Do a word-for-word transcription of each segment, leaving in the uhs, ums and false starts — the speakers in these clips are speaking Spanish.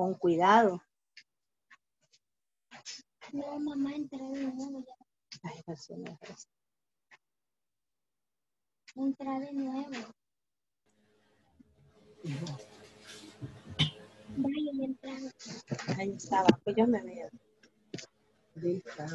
con cuidado. No, mamá, entré de nuevo ya. Ay, eso no es eso. Entra de nuevo. Vaya, entra. Ahí estaba, pues yo me veo. Ahí estaba.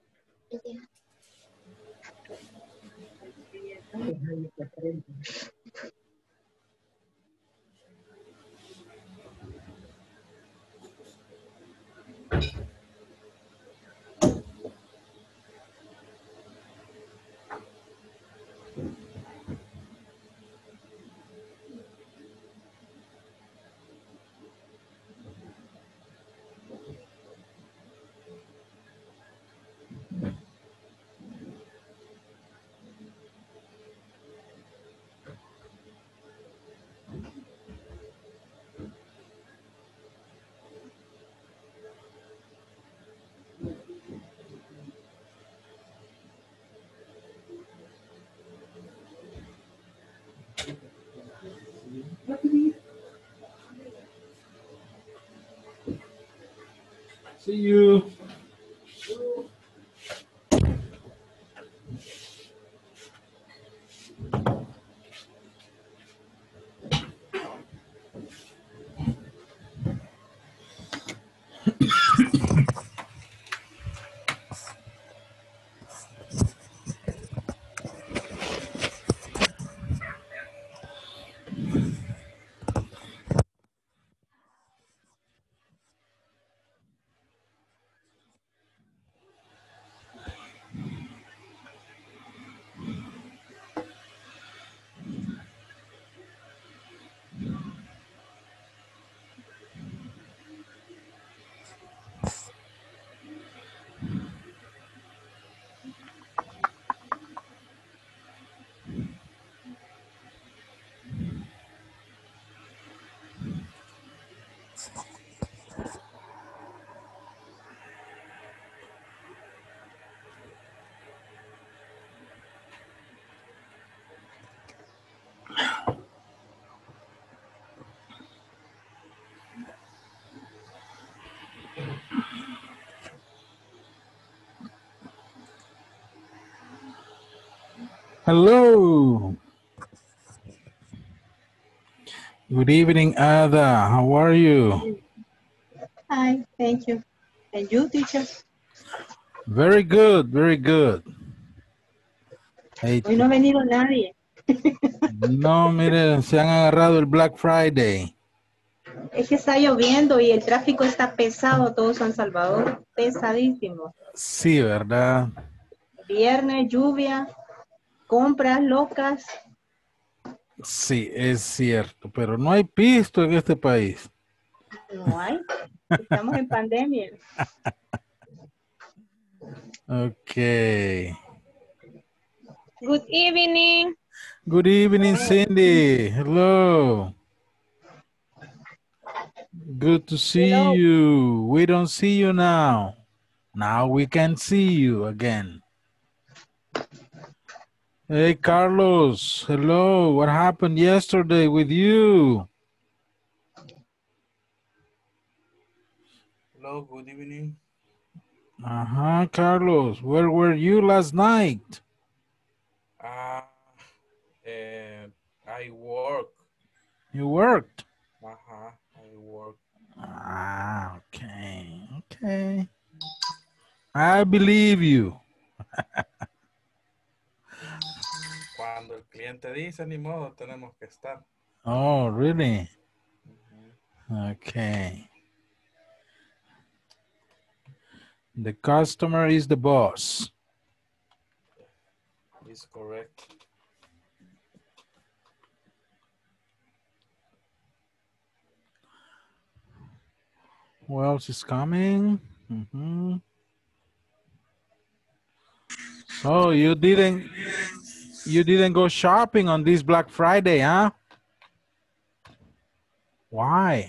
See you. Hello. Good evening, Ada. How are you? Hi, thank you. And you, teacher? Very good, very good. Hey, Hoy no ha venido nadie. no, mire, se han agarrado el Black Friday. Es que está lloviendo y el tráfico está pesado, todo San Salvador, pesadísimo. Sí, ¿verdad? Viernes, lluvia, compras locas. Sí, es cierto, pero no hay pisto en este país. No hay. Estamos en pandemia. Okay. Good evening. Good evening, Cindy. Hello. Good to see Hello. you. We don't see you now. Now we can see you again. Hey, Carlos. Hello. What happened yesterday with you? Hello, good evening. Uh-huh, Carlos. Where were you last night? Uh, uh, I work. You worked? Uh-huh, I work. Ah, okay. Okay. I believe you. Cuando el cliente dice, ni modo, tenemos que estar. Oh, really? Uh-huh. Okay. The customer is the boss. Is correct. Who else is coming? Mm-hmm. So you didn't you didn't go shopping on this Black Friday, huh? Why?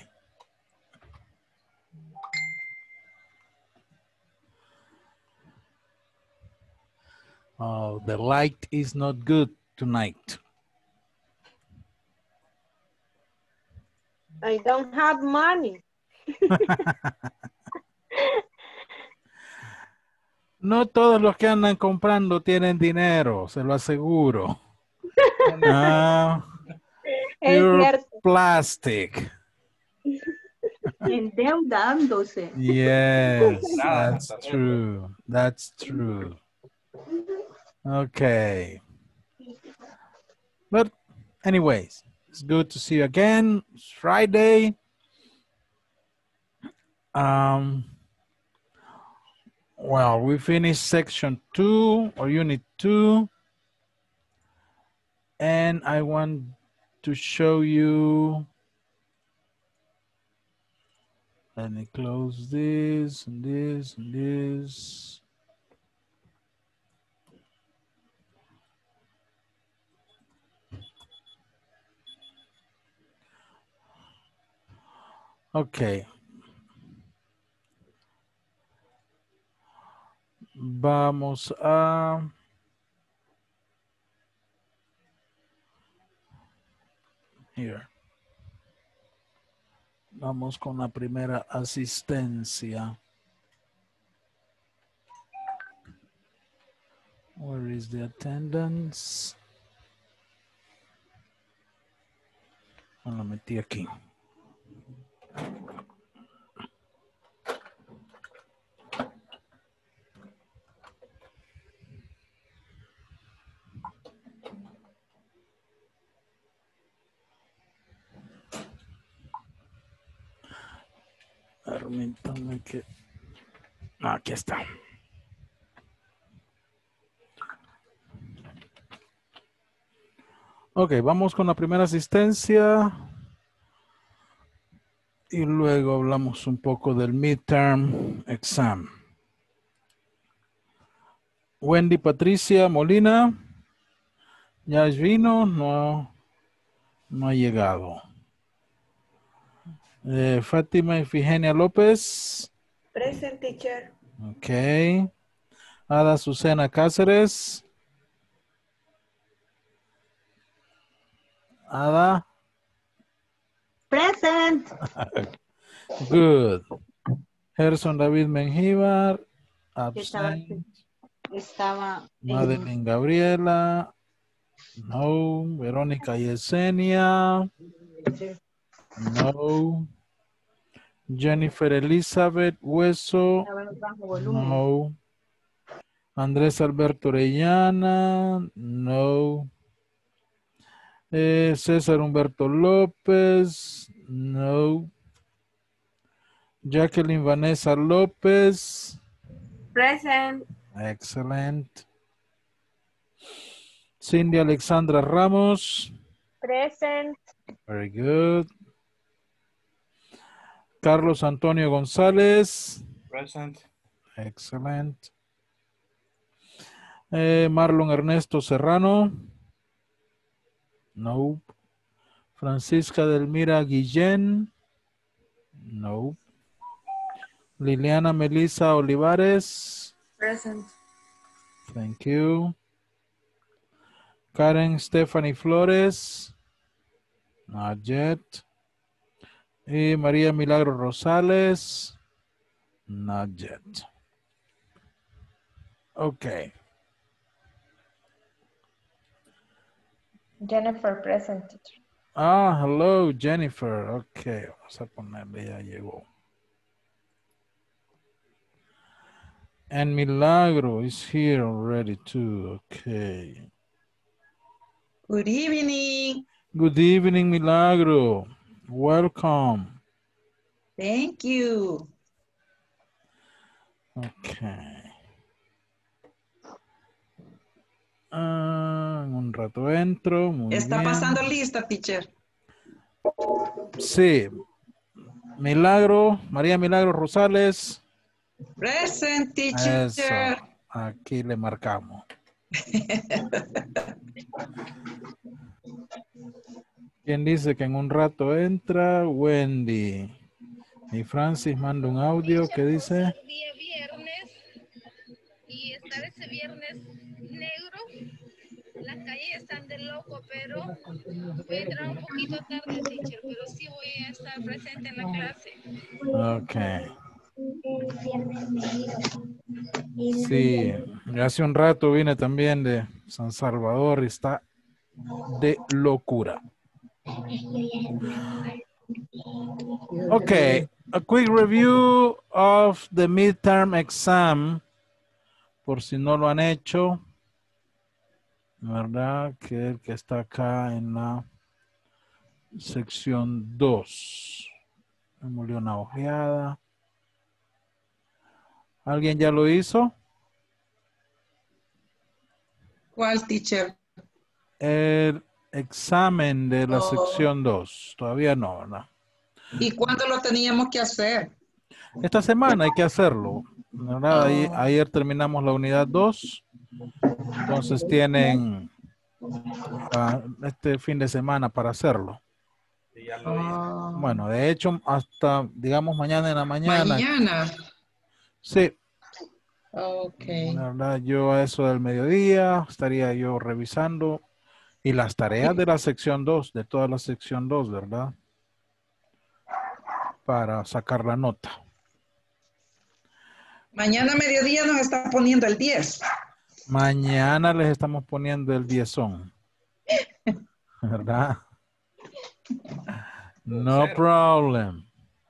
Oh, the light is not good tonight. I don't have money. No todos los que andan comprando tienen dinero, se lo aseguro. Ah, Es pure cierto. plastic. Endeudándose. Yes, Nada, that's tarjeta. true. That's true. Okay. But anyways, it's good to see you again. It's Friday. Um, well, we finished section two or unit two. And I want to show you. Let me close this and this and this. Okay. Vamos a... Here. Vamos con la primera asistencia. Where is the attendance? Oh, la metí aquí. Permítanme que... Ah, aquí está. Ok, vamos con la primera asistencia. Y luego hablamos un poco del midterm exam. Wendy Patricia Molina. ¿Ya vino? No, no ha llegado. Eh, Fátima Ifigenia López. Present, teacher. Ok. Ada Susana Cáceres. Ada. Present. Good. Gerson David Mengíbar. Estaba, Absent. estaba en- Madeline Gabriela. No. Verónica Yesenia. No. Jennifer Elizabeth Hueso. estaba en bajo volumen. No. Andrés Alberto Orellana. No. Eh, César Humberto López. No. Jacqueline Vanessa López. Present. Excellent. Cindy Alexandra Ramos. Present. Very good. Carlos Antonio González. Present. Excellent. Eh, Marlon Ernesto Serrano. No. Francisca Delmira Guillén. No. Liliana Melissa Olivares. Present. Thank you. Karen Stephanie Flores. Not yet. Y María Milagro Rosales. Not yet. Okay. Jennifer, present, teacher. Ah, hello, Jennifer. Okay, vamos a ponerle, ya llegó. And Milagro is here already too. Okay. Good evening. Good evening, Milagro. Welcome. Thank you. Okay. Ah, en un rato entro. Muy Está bien. pasando lista, teacher. Sí. Milagro, María Milagro Rosales. Present, teacher. Eso. Aquí le marcamos. ¿Quién dice que en un rato entra? Wendy. Y Francis manda un audio que dice. Día viernes y estar ese viernes negro las calles están de loco, pero voy a entrar un poquito tarde, teacher, pero sí voy a estar presente en la clase. Ok. Sí, hace un rato vine también de San Salvador y está de locura. Okay, a quick review of the midterm exam, por si no lo han hecho, ¿verdad? Que el que está acá en la sección dos. Me murió una ojeada. ¿Alguien ya lo hizo? ¿Cuál, teacher? El examen de la Oh. sección dos. Todavía no, ¿verdad? ¿Y cuándo lo teníamos que hacer? Esta semana hay que hacerlo, ¿verdad? Oh. Ayer, ayer terminamos la unidad dos. Entonces tienen uh, este fin de semana para hacerlo. Y ya lo hice. Oh. Bueno, de hecho, hasta, digamos, mañana en la mañana. Mañana. Sí. Ok. La verdad, yo a eso del mediodía estaría yo revisando. Y las tareas de la sección dos, de toda la sección dos, ¿verdad? Para sacar la nota. Mañana a mediodía nos está poniendo el diez. Mañana les estamos poniendo el diezón. ¿Verdad? No problem.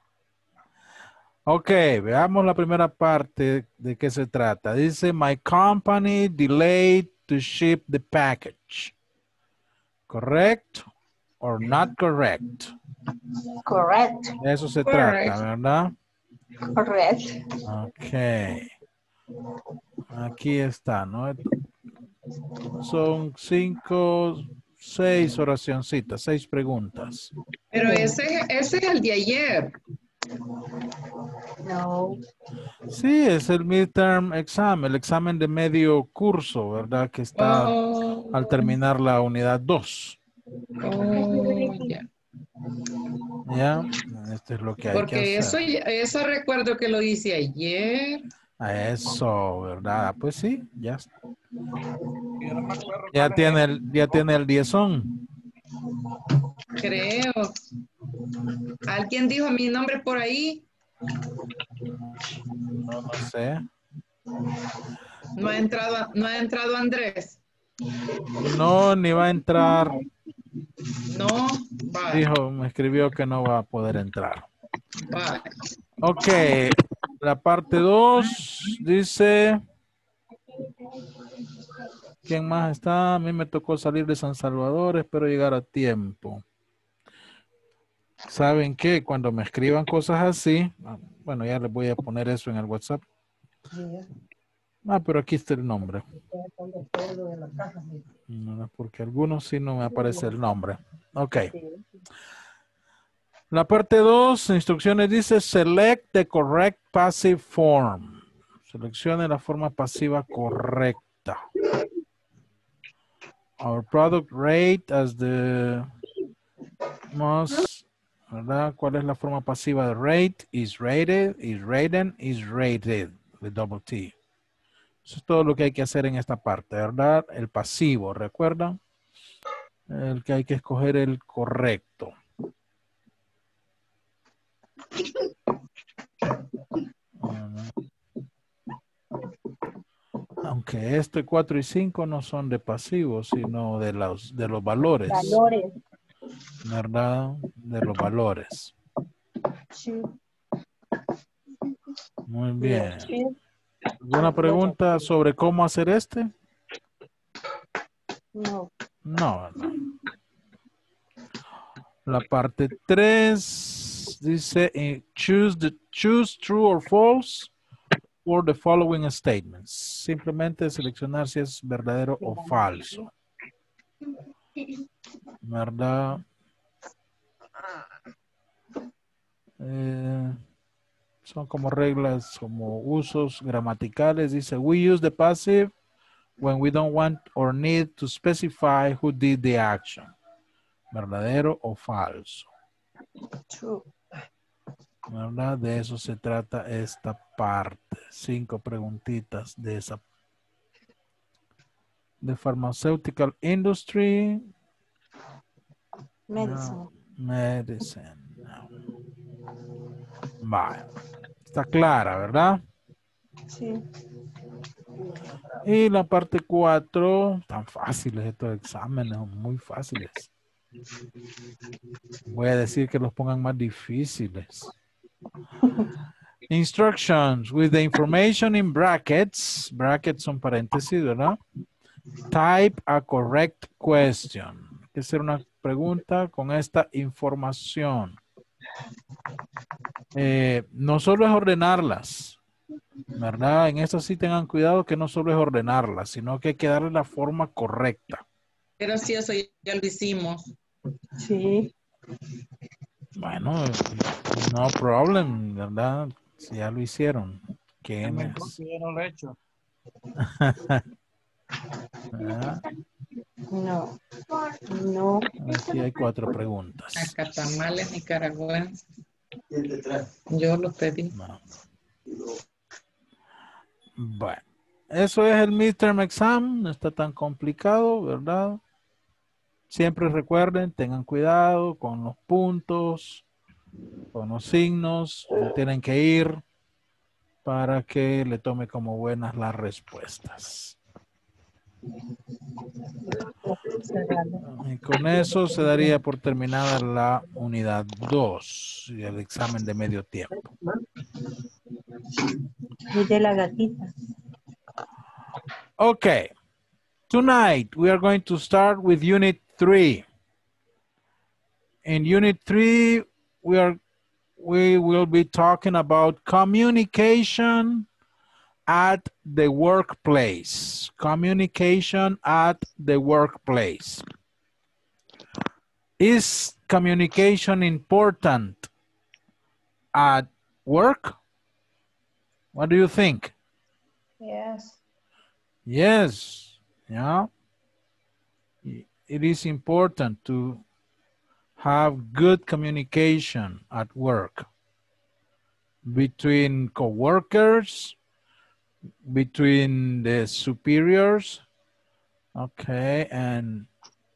Ok, veamos la primera parte de qué se trata. Dice, my company delayed to ship the package. Correct or not correct? Correct. De eso se Correct. trata, ¿verdad? Correct. Ok. Aquí está, ¿no? Son cinco, seis oracioncitas, seis preguntas. Pero ese, ese es el de ayer. No. Sí, es el midterm exam, el examen de medio curso, ¿verdad? Que está Oh. al terminar la unidad dos. Oh, ya. ¿Ya? Esto es lo que hay Porque que eso, hacer. eso recuerdo que lo hice ayer. Eso, ¿verdad? Pues sí, ya. Yo no me acuerdo Ya cuál es tiene el- el, ya tiene el diezón. Creo. ¿Alguien dijo mi nombre por ahí? No, no sé. No ha entrado, no ha entrado Andrés. No, ni va a entrar. No. Vale. Dijo, me escribió que no va a poder entrar. Vale. Ok, la parte dos dice, ¿quién más está? A mí me tocó salir de San Salvador, espero llegar a tiempo. ¿Saben qué? Cuando me escriban cosas así, bueno, ya les voy a poner eso en el WhatsApp. Ah, pero aquí está el nombre. No, porque algunos sí no me aparece el nombre. Ok. La parte dos, instrucciones dice, select the correct passive form. Seleccione la forma pasiva correcta. Our product rate as the most, ¿verdad? ¿Cuál es la forma pasiva de rate? Is rated, is rated, is rated, with double T. Eso es todo lo que hay que hacer en esta parte, ¿verdad? El pasivo, ¿recuerdan? El que hay que escoger el correcto. Aunque este cuatro y cinco no son de pasivos, sino de los, de los valores. Valores. ¿Verdad? De los valores. Muy bien. ¿Alguna pregunta sobre cómo hacer este? No. No, no. La parte tres dice eh, choose, the, choose true or false for the following statements. Simplemente seleccionar si es verdadero o falso. ¿Verdad? Eh, son como reglas, como usos gramaticales. Dice, we use the passive when we don't want or need to specify who did the action. ¿Verdadero o falso? True. ¿Verdad? De eso se trata esta parte. Cinco preguntitas de esa, The pharmaceutical industry. Medicine. No. Medicine. No. Vale. Está clara, ¿verdad? Sí. Y la parte cuatro, tan fáciles estos exámenes, muy fáciles. Voy a decir que los pongan más difíciles. Instructions with the information in brackets. Brackets son paréntesis, ¿verdad? Type a correct question. Hay que hacer una pregunta con esta información. Eh, no solo es ordenarlas, ¿verdad? En eso sí tengan cuidado que no solo es ordenarlas, sino que hay que darle la forma correcta. Pero si eso ya lo hicimos. Sí. Bueno, no problem, ¿verdad? Si ya lo hicieron. ¿Qué más? Yo no lo he hecho. ¿Verdad? No. No. Aquí hay cuatro preguntas. Acá tamales nicaragüenses. Yo los pedí. No. Bueno, eso es el midterm exam. No está tan complicado, ¿verdad? Siempre recuerden, tengan cuidado con los puntos, con los signos. No tienen que ir para que le tome como buenas las respuestas. Y con eso se daría por terminada la unidad dos y el examen de medio tiempo. Y de la gatita. Okay. Tonight we are going to start with unit three. In unit three, we are we will be talking about communication at the workplace. Communication at the workplace. Is communication important at work? What do you think? Yes. Yes, yeah. It is important to have good communication at work between coworkers, between the superiors, okay, and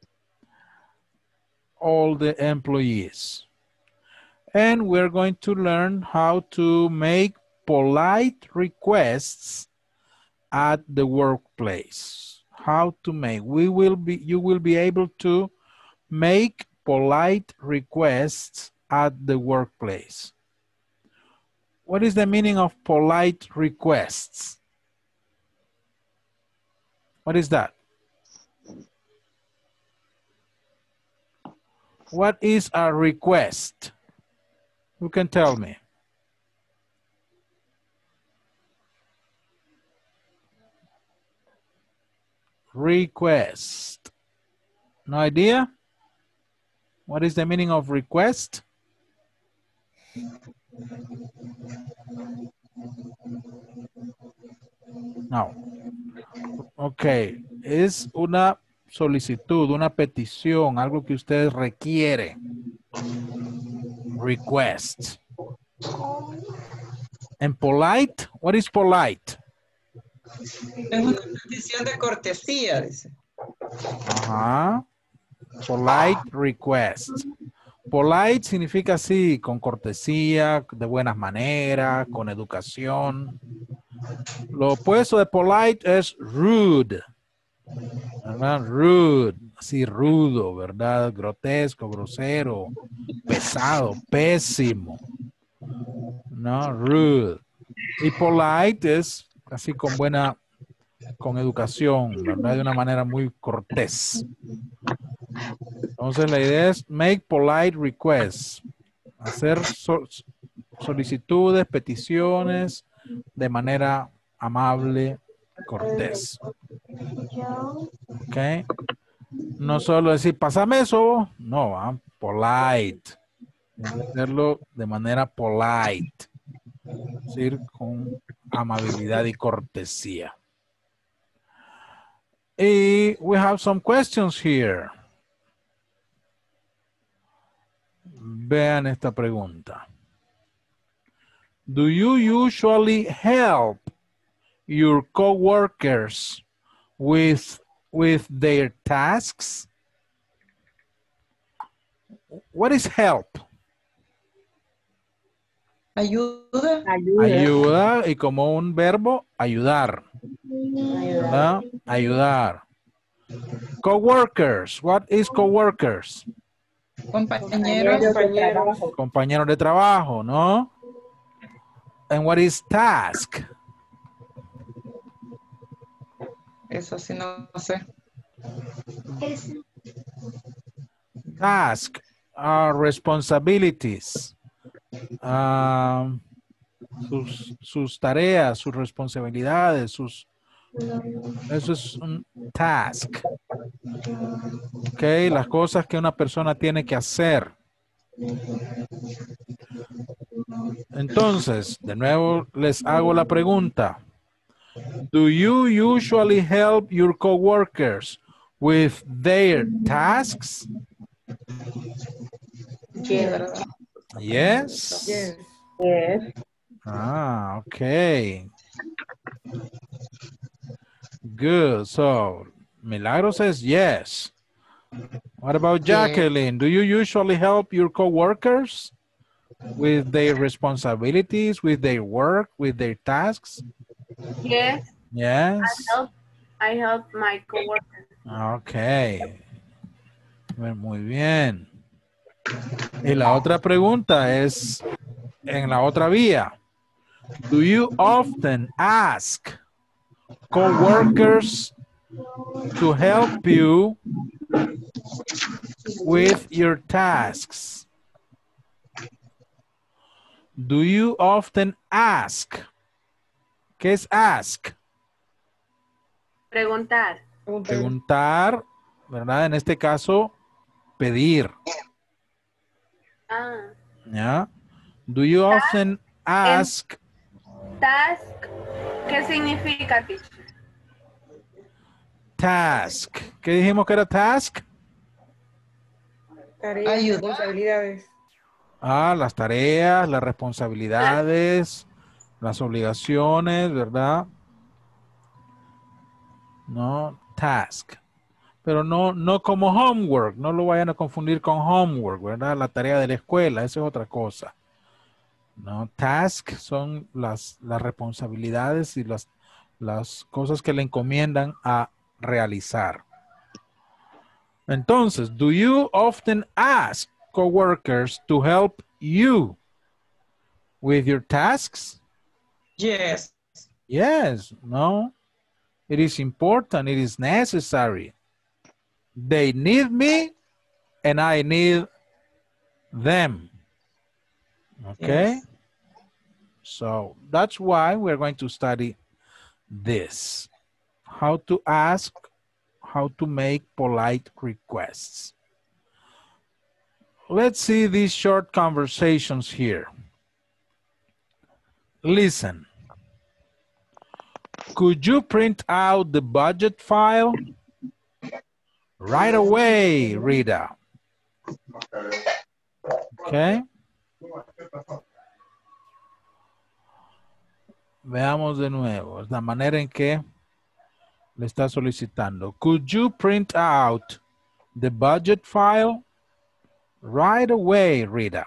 all the employees. And we're going to learn how to make polite requests at the workplace. How to make, we will be, you will be able to make polite requests at the workplace. What is the meaning of polite requests? What is that? What is a request? Who can tell me? Request. No idea? What is the meaning of request? No. Ok. Es una solicitud, una petición, algo que usted requiere. Request. And polite, what is polite? Es una petición de cortesía, dice. Ajá. Polite request. Polite significa así, con cortesía, de buenas maneras, con educación. Lo opuesto de polite es rude. ¿Verdad? Rude, así rudo, ¿verdad? Grotesco, grosero, pesado, pésimo. No, rude. Y polite es así con buena, con educación, ¿verdad? De una manera muy cortés. Entonces la idea es make polite requests. Hacer so solicitudes, peticiones de manera amable, cortés. Ok. No solo decir, pásame eso. No, ¿eh? Polite. Hacerlo de manera polite. Es decir, con amabilidad y cortesía. Y we have some questions here. Vean esta pregunta. Do you usually help your coworkers with with their tasks? What is help? Ayuda. Ayuda y como un verbo, ayudar. ¿Verdad? Ayudar. Coworkers. What is coworkers? Compañeros. Compañeros de trabajo, ¿no? And what is task? Eso sí no sé. Es Task are responsibilities. Um, sus, sus tareas, sus responsabilidades, sus... Eso es un task. Ok, las cosas que una persona tiene que hacer. Entonces, de nuevo les hago la pregunta. Do you usually help your coworkers with their tasks? Yes. Yes. Yes. Yes. Ah, okay. Good. So, Milagro says yes. What about Jacqueline? Do you usually help your coworkers with their responsibilities, with their work, with their tasks? Yes, Yes. I help, I help my coworker. Okay. Bueno, muy bien. Y la otra pregunta es en la otra vía. Do you often ask coworkers to help you with your tasks? Do you often ask? ¿Qué es ask? Preguntar. Preguntar, ¿verdad? En este caso, pedir. Ah. ¿Ya? Do you often ask? Task. ¿Qué significa, teacher? Task. ¿Qué dijimos que era task? Tareas, Ayuda. responsabilidades. Ah, las tareas, las responsabilidades, las obligaciones, ¿verdad? No, task. Pero no, no como homework, no lo vayan a confundir con homework, ¿verdad? La tarea de la escuela, eso es otra cosa. No, task son las, las responsabilidades y las, las cosas que le encomiendan a realizar. Entonces, do you often ask coworkers to help you with your tasks? Yes. Yes, no. It is important, it is necessary. They need me and I need them. Okay? Yes. So that's why we're going to study this. How to ask, how to make polite requests. Let's see these short conversations here. Listen. Could you print out the budget file? Right away, Rita. Okay. Veamos de nuevo la manera en que le está solicitando. Could you print out the budget file? Right away, Rita.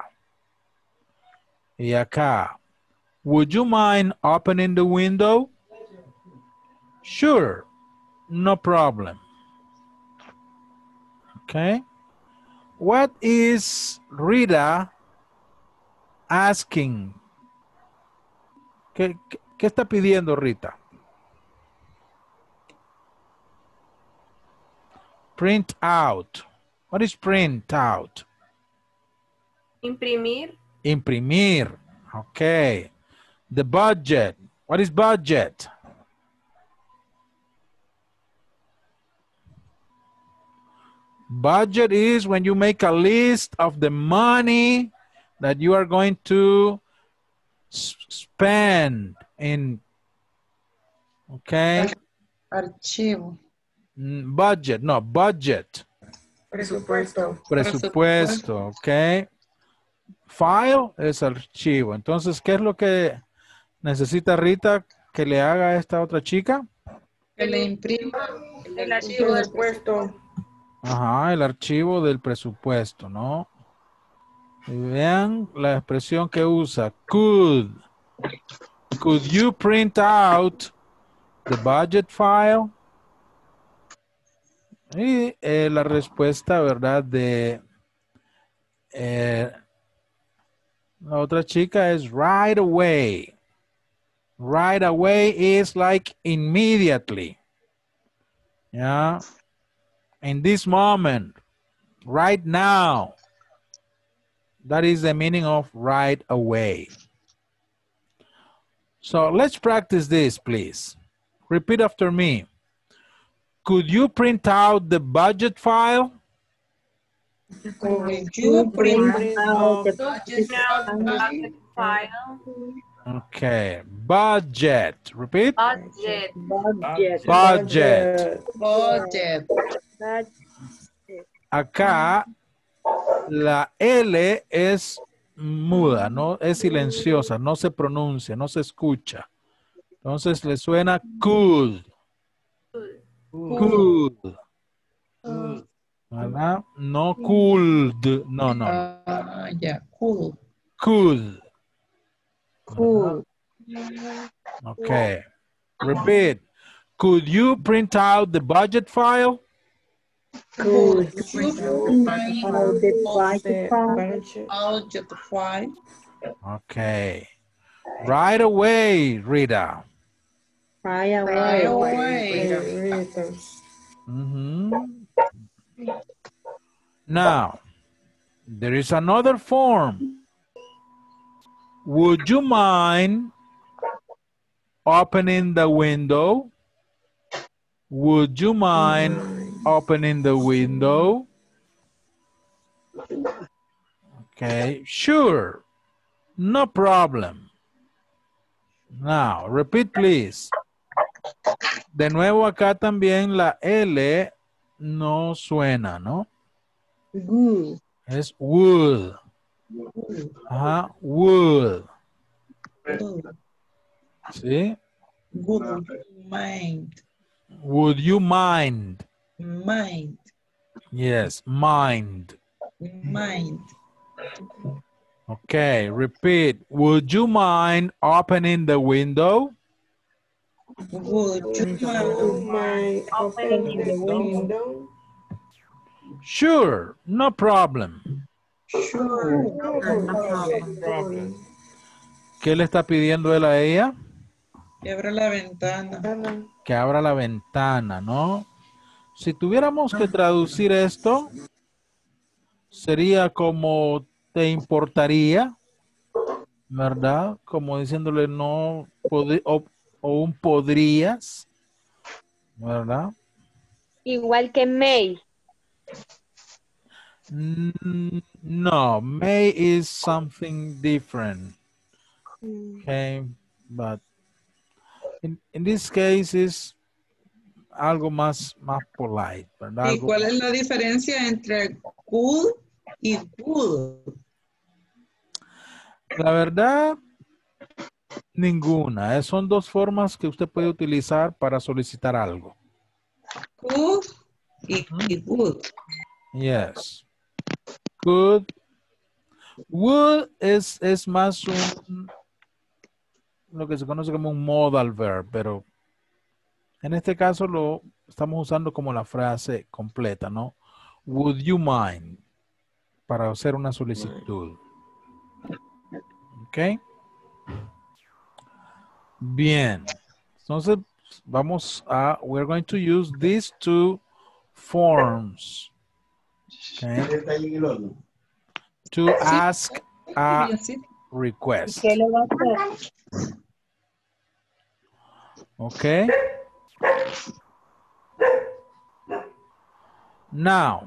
Y acá. Would you mind opening the window? Sure, no problem. Okay. What is Rita asking? ¿Qué, qué, qué está pidiendo Rita? Print out. What is print out? Imprimir. Imprimir. Okay. The budget. What is budget? Budget is when you make a list of the money that you are going to spend in, okay? Archivo. Budget, no, budget. Presupuesto. Presupuesto, ok. File es archivo. Entonces, ¿qué es lo que necesita Rita que le haga a esta otra chica? Que le imprima El archivo del Presupuesto. Ajá, el archivo del presupuesto, ¿no? Y vean la expresión que usa. Could. Could you print out the budget file? Y eh, la respuesta, ¿verdad? De eh, la otra chica es right away. Right away is like immediately. Yeah. In this moment. Right now. That is the meaning of right away. So let's practice this, please. Repeat after me. Could you print out the budget file? Could you print out the budget file. Okay. Budget. Repeat. Budget. Budget. Budget. Budget. Acá la L es muda, no es silenciosa, no se pronuncia, no se escucha. Entonces le suena could. Could. ¿Verdad? No could. No, no. Ah, ya, cool. Could. Cool. Okay. Repeat. Could you print out the budget file? Could you you print out the budget file? budget. Budget file. Okay. Right away, Rita. Right away. Right away. Rita. Mhm. Now, there is another form. Would you mind opening the window? Would you mind opening the window? Okay, sure. No problem. Now, repeat please. De nuevo acá también la L no suena, ¿no? Good. Es would. Ajá, would. ¿Sí? Would you mind? Would you mind? Mind. Yes, mind. Mind. Okay, repeat. Would you mind opening the window? Would you mind? Mind opening the window? Sure, no problem. Sure. No problem. ¿Qué le está pidiendo él a ella? Que abra la ventana. Que abra la ventana, ¿no? Si tuviéramos que traducir esto, sería como te importaría, ¿verdad? Como diciéndole no, pod- o, o un podrías, ¿verdad? Igual que May. Mm, no, may is something different. Okay, but in, in this case is algo más, más polite, ¿verdad? ¿Y Algo- cuál es la diferencia entre cool y good? La verdad, ninguna. Eh, Son dos formas que usted puede utilizar para solicitar algo. Cool y, y good. Yes. Could. Would es, es más un, lo que se conoce como un modal verb, pero en este caso lo estamos usando como la frase completa, ¿no? Would you mind? Para hacer una solicitud. ¿Ok? Bien. Entonces, vamos a, we're going to use these two forms. Okay? To ask a request. ¿Qué le va a hacer? Okay. Now,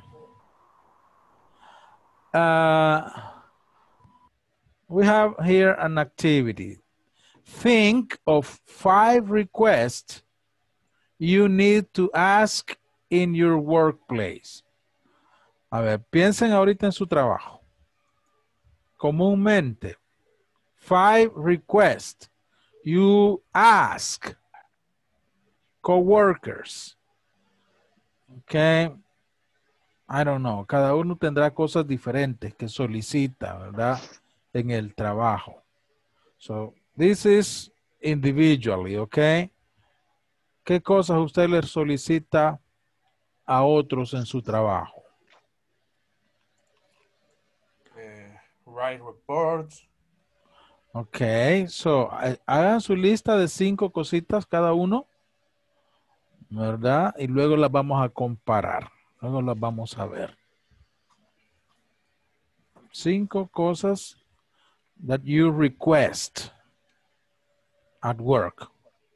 uh, we have here an activity. Think of five requests you need to ask in your workplace. A ver, piensen ahorita en su trabajo. Comúnmente, five requests you ask coworkers Okay. I don't know. Cada uno tendrá cosas diferentes que solicita, ¿verdad? En el trabajo. So, this is individually, okay? ¿Qué cosas usted le solicita a otros en su trabajo? Eh, write reports. Ok, so, ha- hagan su lista de cinco cositas cada uno, ¿verdad? Y luego las vamos a comparar. Luego las vamos a ver. Cinco cosas that you request at work.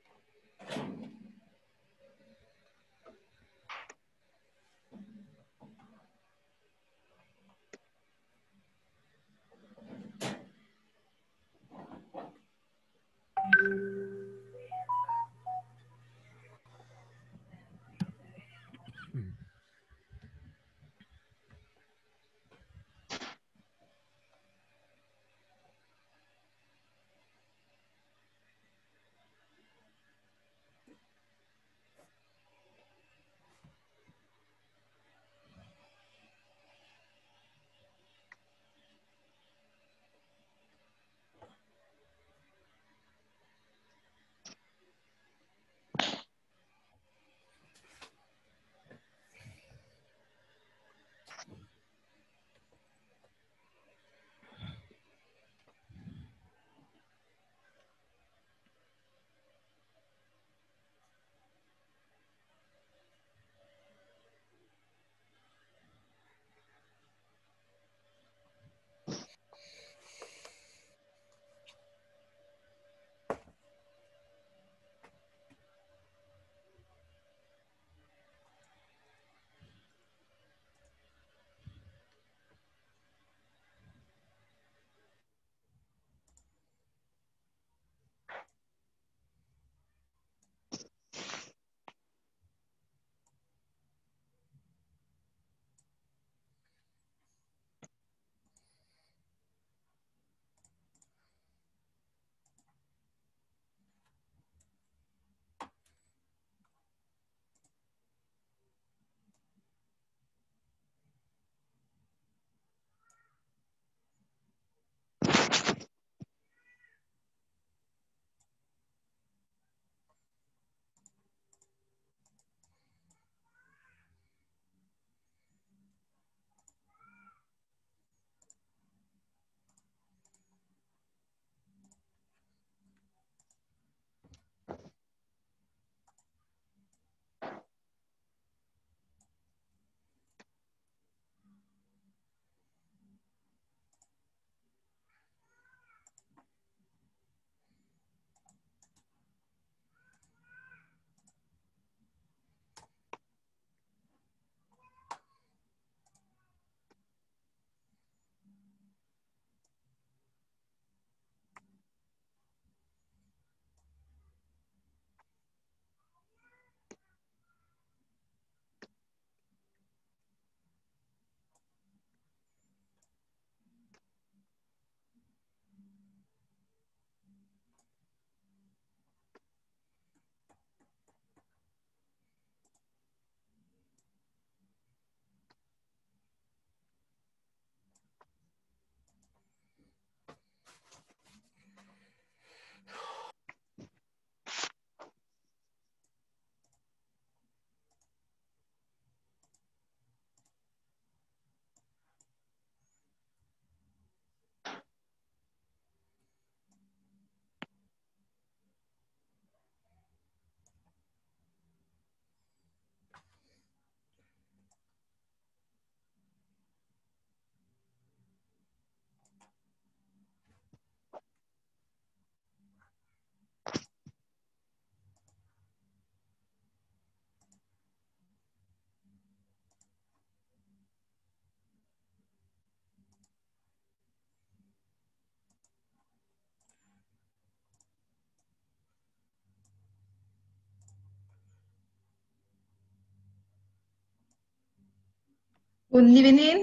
Good evening.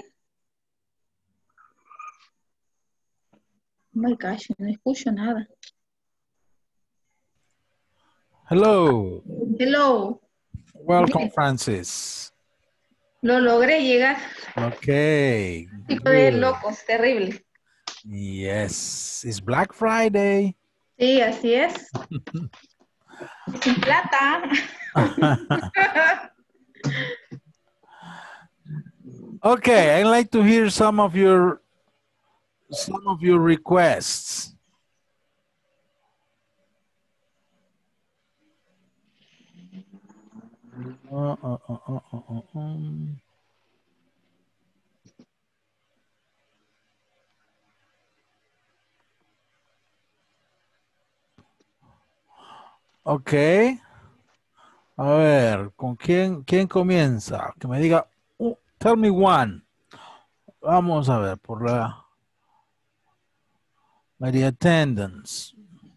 Oh my gosh, no escucho nada. Hello. Hello. Welcome, Francis. Lo logré llegar. Okay. Tipo de Good. locos, terrible. Yes. It's Black Friday. Sí, así es. Sin plata. Okay, I'd like to hear some of your some of your requests. Uh, uh, uh, uh, uh, uh, um. Okay. A ver, ¿con quién, quién comienza? Que me diga, uh, tell me one. Vamos a ver, por la... by the attendance.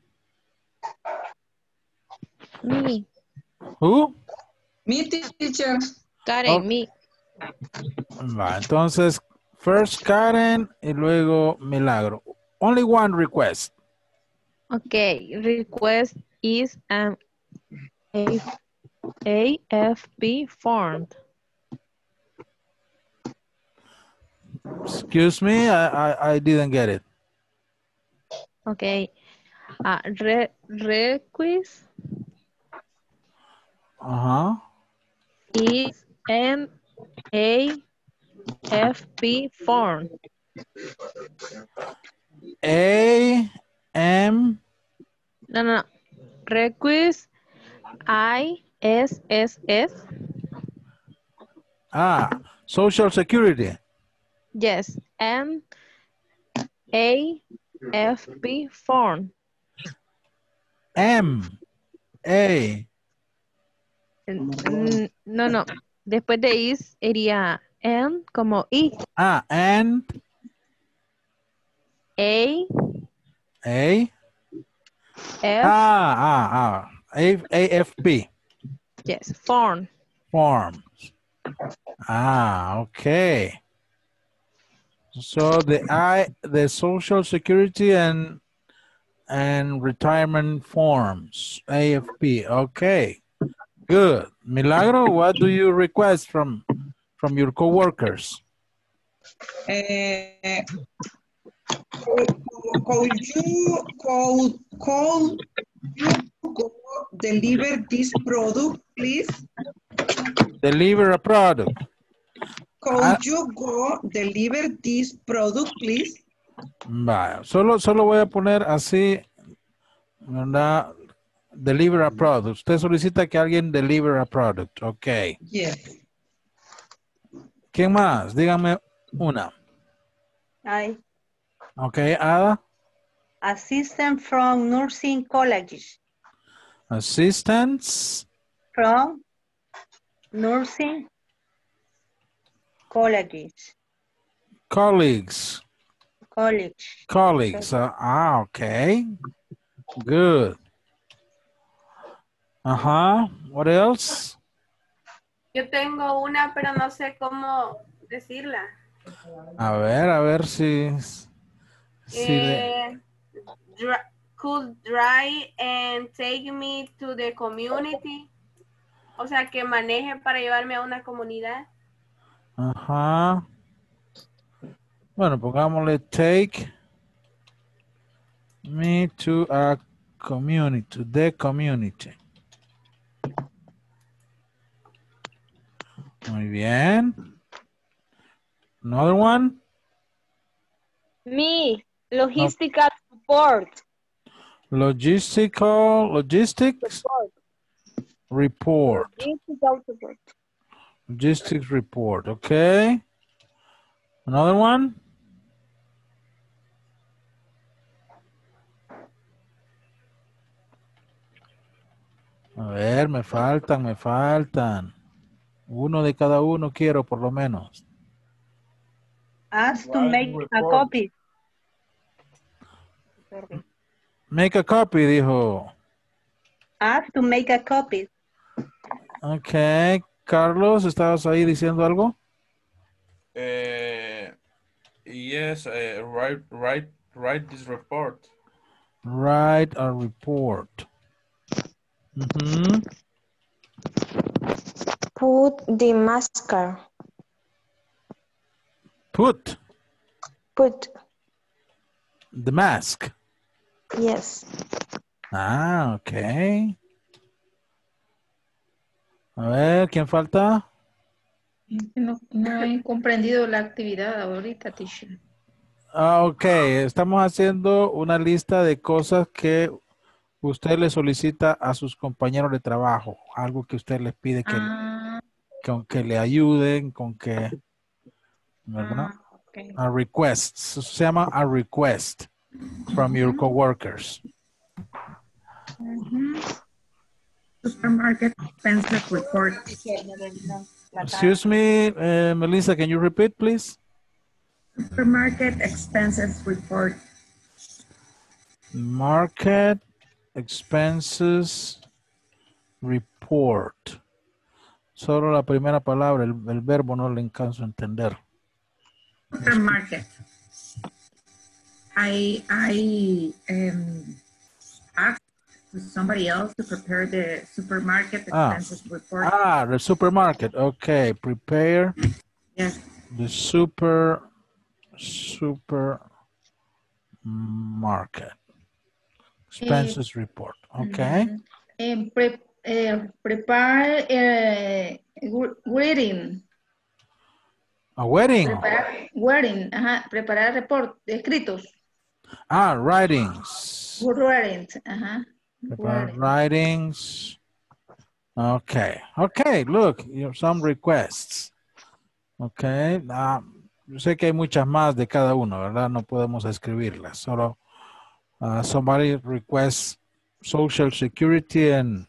Me. Who? Mi teacher. Karen, Oh. me. Va, entonces, first Karen y luego Milagro. Only one request. Okay, request is an A F P form. Excuse me, I, I, I didn't get it. Okay, uh, re request Uh-huh. is an A F P form. A, M. No, no, no. Request I S S S. Ah, Social Security. Yes, and A F P form. M, A. Mm, No, no. Después de is iría N como I. Ah, and A A. F. Ah, ah, ah. A, AFP. Yes, form. Forms. Ah, okay. So the I, the Social Security and and retirement forms, A F P. Okay, good. Milagro, what do you request from from your coworkers? Eh, could you could, could you go deliver this product, please? Deliver a product. Could Ah. you go deliver this product, please? Vaya, solo, solo voy a poner así, ¿verdad? Deliver a product. Usted solicita que alguien deliver a product. Ok. Yes. ¿Quién más? Dígame una. Ay, Ok, Ada. assistant from nursing college. Assistants. From nursing colleges. Colleagues. College. Colleagues. Uh, ah, ok. Good. Ajá. What else? Yo tengo una, pero no sé cómo decirla. A ver, a ver si... si de- Eh, dri- could drive and take me to the community. O sea, que maneje para llevarme a una comunidad. Ajá. Bueno, pongámosle take me to a community, to the community. Muy bien. Another one? Me, logistical support. Logistical, logistics Support. report. Logistical support. Logistics report, okay. Another one? A ver, me faltan, me faltan. Uno de cada uno quiero, por lo menos. Ask to make a copy. Sorry. Make a copy, dijo. Ask to make a copy. Ok. Carlos, ¿estabas ahí diciendo algo? Eh, yes, eh, write, write, write this report. Write a report. Mhm. Put the masker. Put Put. the mask. Yes. Ah, ok. A ver, ¿quién falta? No, no he comprendido la actividad ahorita, teacher. Ah, ok, estamos haciendo una lista de cosas que usted le solicita a sus compañeros de trabajo. Algo que usted les pide que, Ah, con que le ayuden, con que, ¿verdad? ah, ok. A request. Eso se llama a request from your coworkers. Ujú. Supermarket expenses report. Excuse me, uh, Melissa, can you repeat, please? Supermarket expenses report. Market expenses report. Solo la primera palabra, el, el verbo no le alcanzo a entender. Supermarket. I I um asked somebody else to prepare the supermarket Ah. expenses report. Ah, the supermarket. Okay, prepare Yes. the super super market expenses report. Okay. Ujú. Eh, pre- eh, prepare eh, gr- greeting. A wedding. Preparar wedding. Ajá. Preparar report. Escritos. Ah, writings. Writing. Ajá. Prepare Writing. writings. Okay. Okay, look, you have some requests. Okay. Ah, yo sé que hay muchas más de cada uno, ¿verdad? No podemos escribirlas. Solo uh, somebody requests Social Security and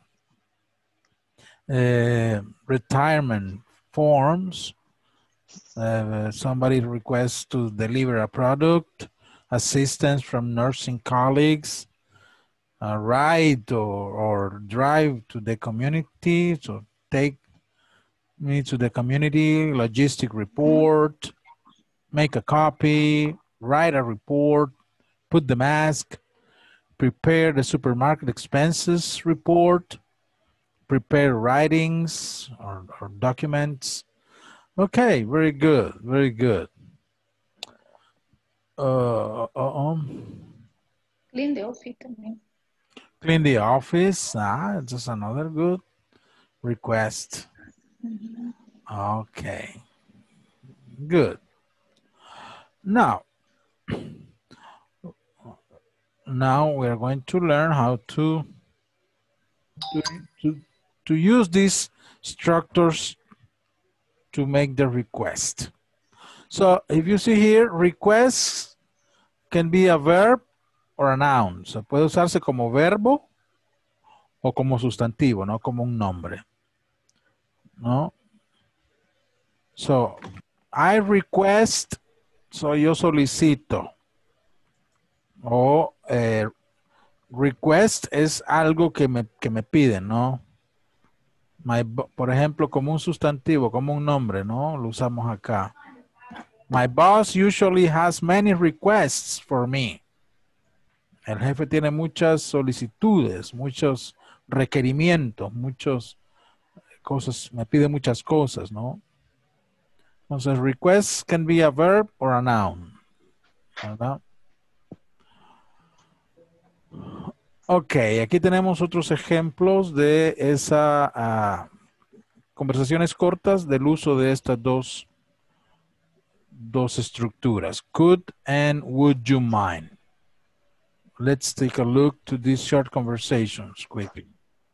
uh, retirement forms. Uh, somebody requests to deliver a product, assistance from nursing colleagues, a ride or, or drive to the community, so take me to the community, logistic report, make a copy, write a report, put the mask, prepare the supermarket expenses report, prepare writings or, or documents. Okay, very good, very good. Uh, uh, um, Clean the office también. clean the office. Ah, just another good request. Ujú. Okay, good. Now, now we're going to learn how to, to, to, to use these structures to make the request. So if you see here, request can be a verb or a noun. Se puede usarse como verbo o como sustantivo, no como un nombre. ¿No? So, I request, so yo solicito. O eh, request es algo que me, que me piden, ¿no? My, por ejemplo, como un sustantivo, como un nombre, ¿no? Lo usamos acá. My boss usually has many requests for me. El jefe tiene muchas solicitudes, muchos requerimientos, muchas cosas, me pide muchas cosas, ¿no? Entonces, request can be a verb or a noun, ¿verdad? Ok, aquí tenemos otros ejemplos de esas uh, conversaciones cortas del uso de estas dos, dos estructuras. Could and would you mind? Let's take a look to these short conversations quickly.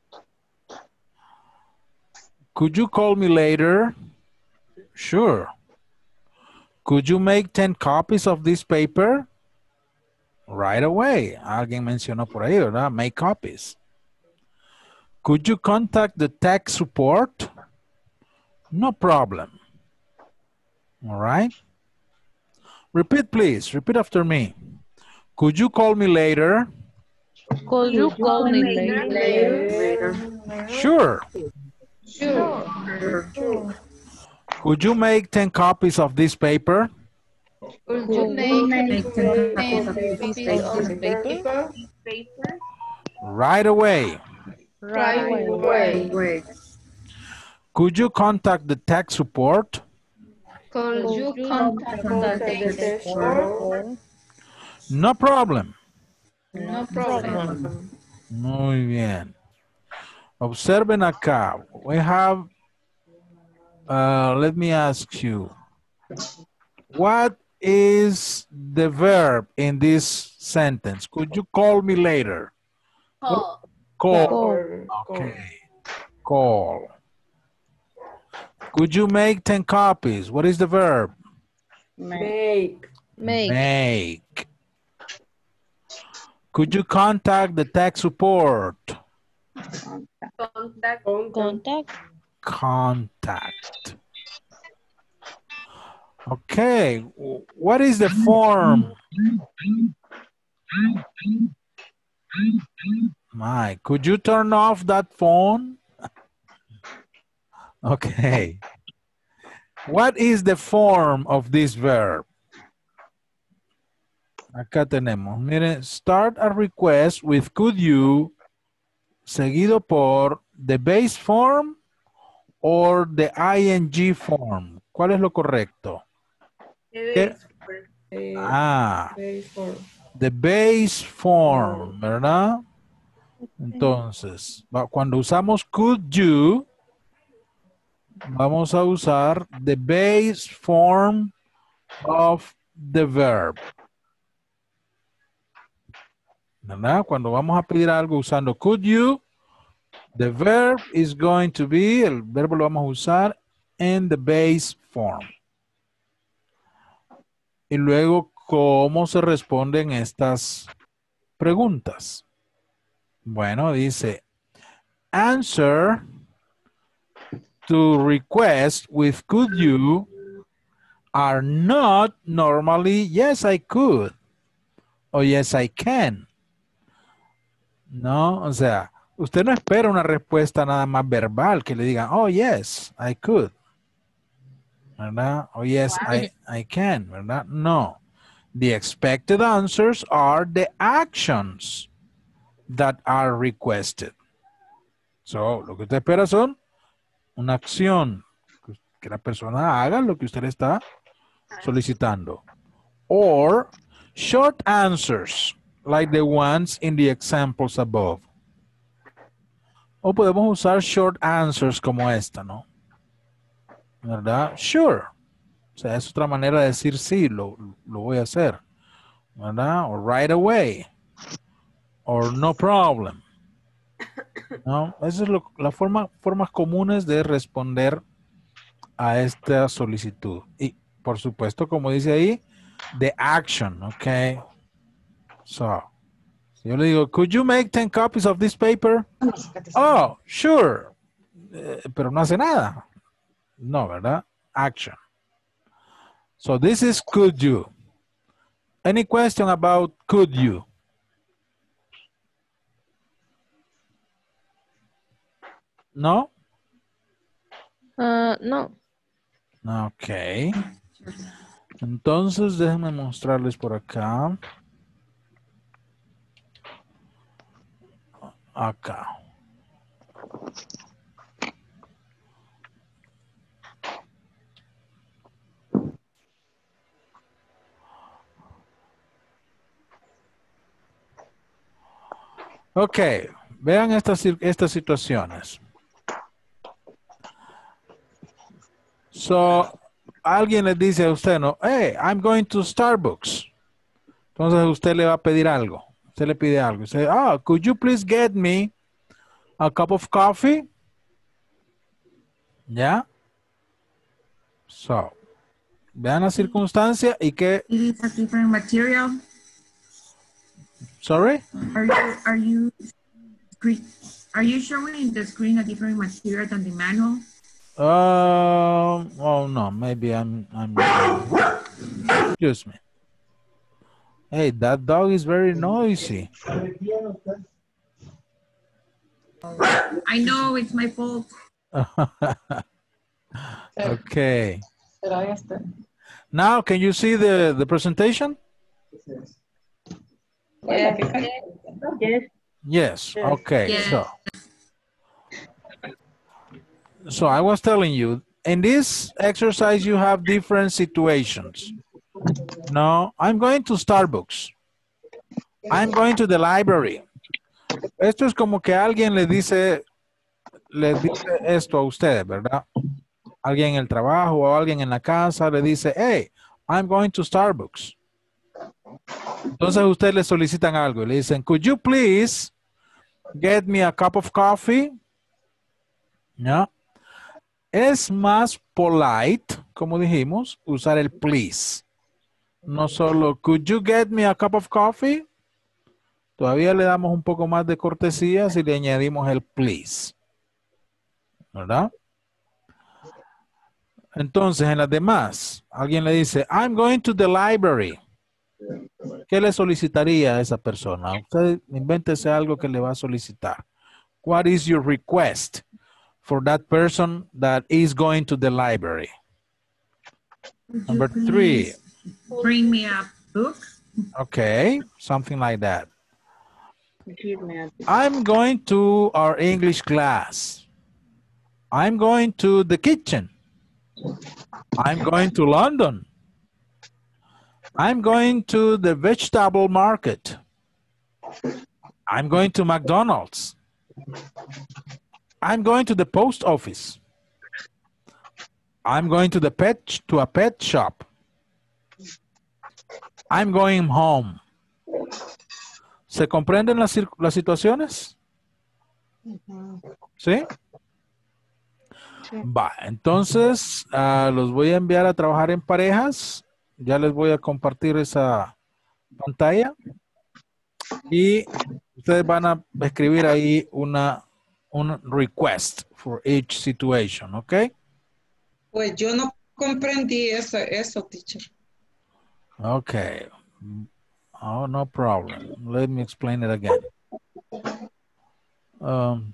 Could you call me later? Sure. Could you make ten copies of this paper? Right away. Alguien mencionó por ahí, ¿verdad? Make copies. Could you contact the tech support? No problem. All right. Repeat, please. Repeat after me. Could you call me later? Could you call me later? Later. Sure. Sure. Sure. Could you make ten copies of this paper? Could you make ten Pieces of paper? Paper. Right away. right away? Wait. Could you contact the tech support? Could you contact the store? No problem. No problem. Muy bien. Observen acá. We have, uh, let me ask you, what is the verb in this sentence? Could you call me later? Call. Call. Call. Okay. Call. Could you make ten copies? What is the verb? Make. Make. Make. Could you contact the tech support? Contact. Contact. Contact. Okay. What is the form? My, could you turn off that phone? Okay. What is the form of this verb? Acá tenemos, miren, start a request with could you, seguido por the base form or the ing form. ¿Cuál es lo correcto? ¿Qué? Ah, the base form, ¿verdad? Entonces, cuando usamos could you, vamos a usar the base form of the verb. ¿Verdad? Cuando vamos a pedir algo usando could you, the verb is going to be, el verbo lo vamos a usar in the base form. Y luego, ¿cómo se responden estas preguntas? Bueno, dice, answer to request with could you are not normally yes I could o yes I can. No, o sea, usted no espera una respuesta nada más verbal que le digan, oh yes, I could. ¿Verdad? Oh yes, I, I can, ¿verdad? No. The expected answers are the actions that are requested. So, lo que usted espera son una acción, que la persona haga lo que usted le está solicitando. Or short answers, like the ones in the examples above. O podemos usar short answers como esta, ¿no? ¿Verdad? Sure. O sea, es otra manera de decir sí, lo, lo voy a hacer. ¿Verdad? O right away. Or no problem. ¿No? Esas son las forma, formas comunes de responder a esta solicitud. Y, por supuesto, como dice ahí, the action, ¿ok? So, si yo le digo, could you make ten copies of this paper? Oh, sure. Eh, pero no hace nada. No, ¿verdad? Action. So, this is could you. Any question about could you? No? Uh, no. Ok. Entonces, déjenme mostrarles por acá. Acá. Ok, vean estas, estas situaciones. So, alguien le dice a usted, no, hey, I'm going to Starbucks. Entonces usted le va a pedir algo. Usted le pide algo. Usted, oh, could you please get me a cup of coffee? ¿Ya? So, vean la circunstancia y que... It is a different material. Sorry? Are you, are you, are you showing the screen a different material than the manual? Um, oh no, maybe I'm, I'm, excuse me. Hey, that dog is very noisy. I know, it's my fault. Okay. Now, can you see the, the presentation? Yes. Yes. Yes, okay, Yes. so. So I was telling you, in this exercise, you have different situations. No, I'm going to Starbucks. I'm going to the library. Esto es como que alguien le dice, le dice esto a ustedes, ¿verdad? Alguien en el trabajo o alguien en la casa le dice, hey, I'm going to Starbucks. Entonces ustedes le solicitan algo y le dicen, could you please get me a cup of coffee? ¿No? Es más polite, como dijimos, usar el please. No solo, could you get me a cup of coffee? Todavía le damos un poco más de cortesía si le añadimos el please. ¿Verdad? Entonces, en las demás, alguien le dice, I'm going to the library. ¿Qué le solicitaría a esa persona? Usted invéntese algo que le va a solicitar. What is your request for that person that is going to the library? Number three. Bring me a book. Okay, something like that. Give me a I'm going to our English class. I'm going to the kitchen. I'm going to London. I'm going to the vegetable market. I'm going to McDonald's. I'm going to the post office. I'm going to the pet to a pet shop. I'm going home. ¿Se comprenden las, las situaciones? ¿Sí? Va, entonces uh, los voy a enviar a trabajar en parejas. Ya les voy a compartir esa pantalla. Y ustedes van a escribir ahí una un request for each situation, ¿ok? Pues yo no comprendí eso, eso, teacher. Okay. Oh, no problem. Let me explain it again. Um,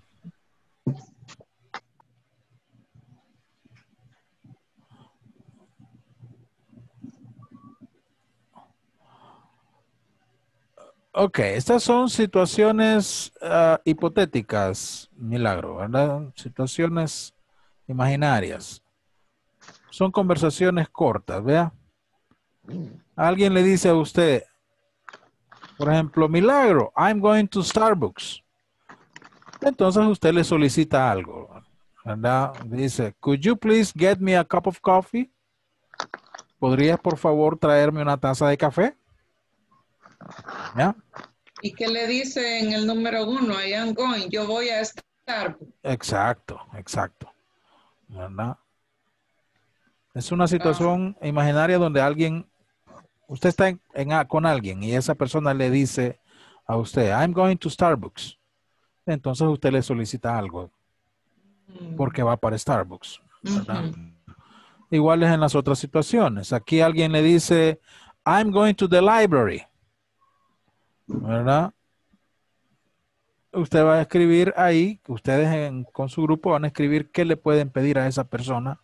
ok, estas son situaciones uh, hipotéticas, Milagro, ¿verdad? Situaciones imaginarias. Son conversaciones cortas, ¿vea? Alguien le dice a usted, por ejemplo, Milagro, I'm going to Starbucks. Entonces usted le solicita algo, ¿verdad? Dice, could you please get me a cup of coffee? ¿Podrías, por favor, traerme una taza de café? ¿Ya? ¿Y qué le dice en el número uno? I am going, yo voy a estar. Exacto, exacto. ¿Verdad? Es una situación ah. imaginaria donde alguien, usted está en, en, con alguien y esa persona le dice a usted, I'm going to Starbucks. Entonces usted le solicita algo porque va para Starbucks. ¿Verdad? Uh-huh. Igual es en las otras situaciones. Aquí alguien le dice, I'm going to the library. ¿Verdad? Usted va a escribir ahí, ustedes en, con su grupo van a escribir qué le pueden pedir a esa persona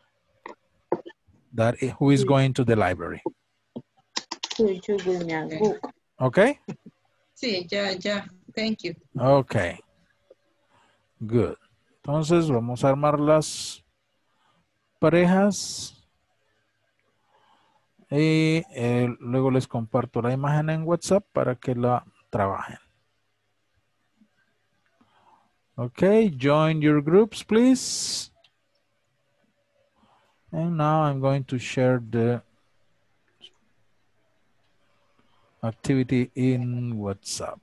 that is, who is going to the library. ¿Ok? Sí, ya, ya. Thank you. Ok. Good. Entonces vamos a armar las parejas. Y eh, luego les comparto la imagen en WhatsApp para que la trabajen. Okay, join your groups, please. And now I'm going to share the activity in WhatsApp.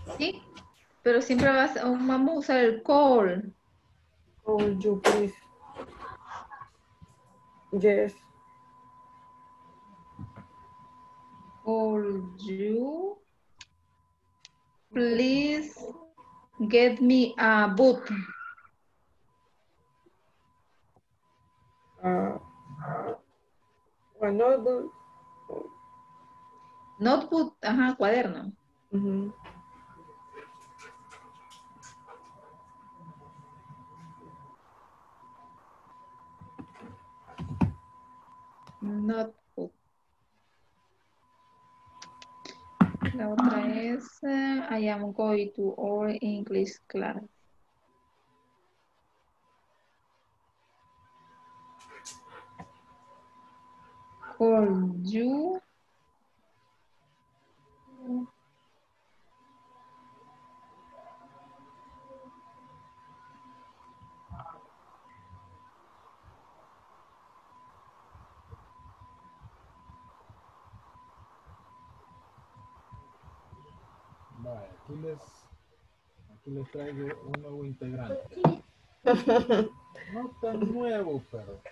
Sí, pero siempre vas, vamos a usar el call. Call you, please. Yes. Call you. Please get me a book. Uh, a notebook. Notebook, ajá, cuaderno. Mhm. Notebook. La otra es, eh, I am going to our English class. Call you. Vale, aquí les, aquí les traigo un nuevo integrante. No tan nuevo, pero.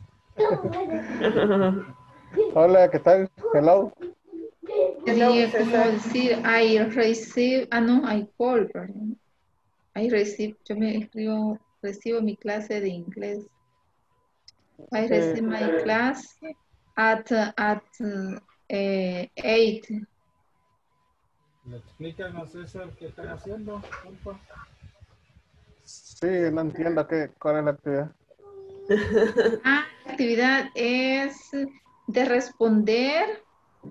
Hola, ¿qué tal? Hello. Sería como decir, I receive, ah no, I call, perdón. I receive, yo me escribo, recibo mi clase de inglés. I receive my class at, at eh, eight. ¿Le explican a César qué están haciendo, compa? Sí, no entiendo qué, cuál es la actividad. Ah, la actividad es de responder.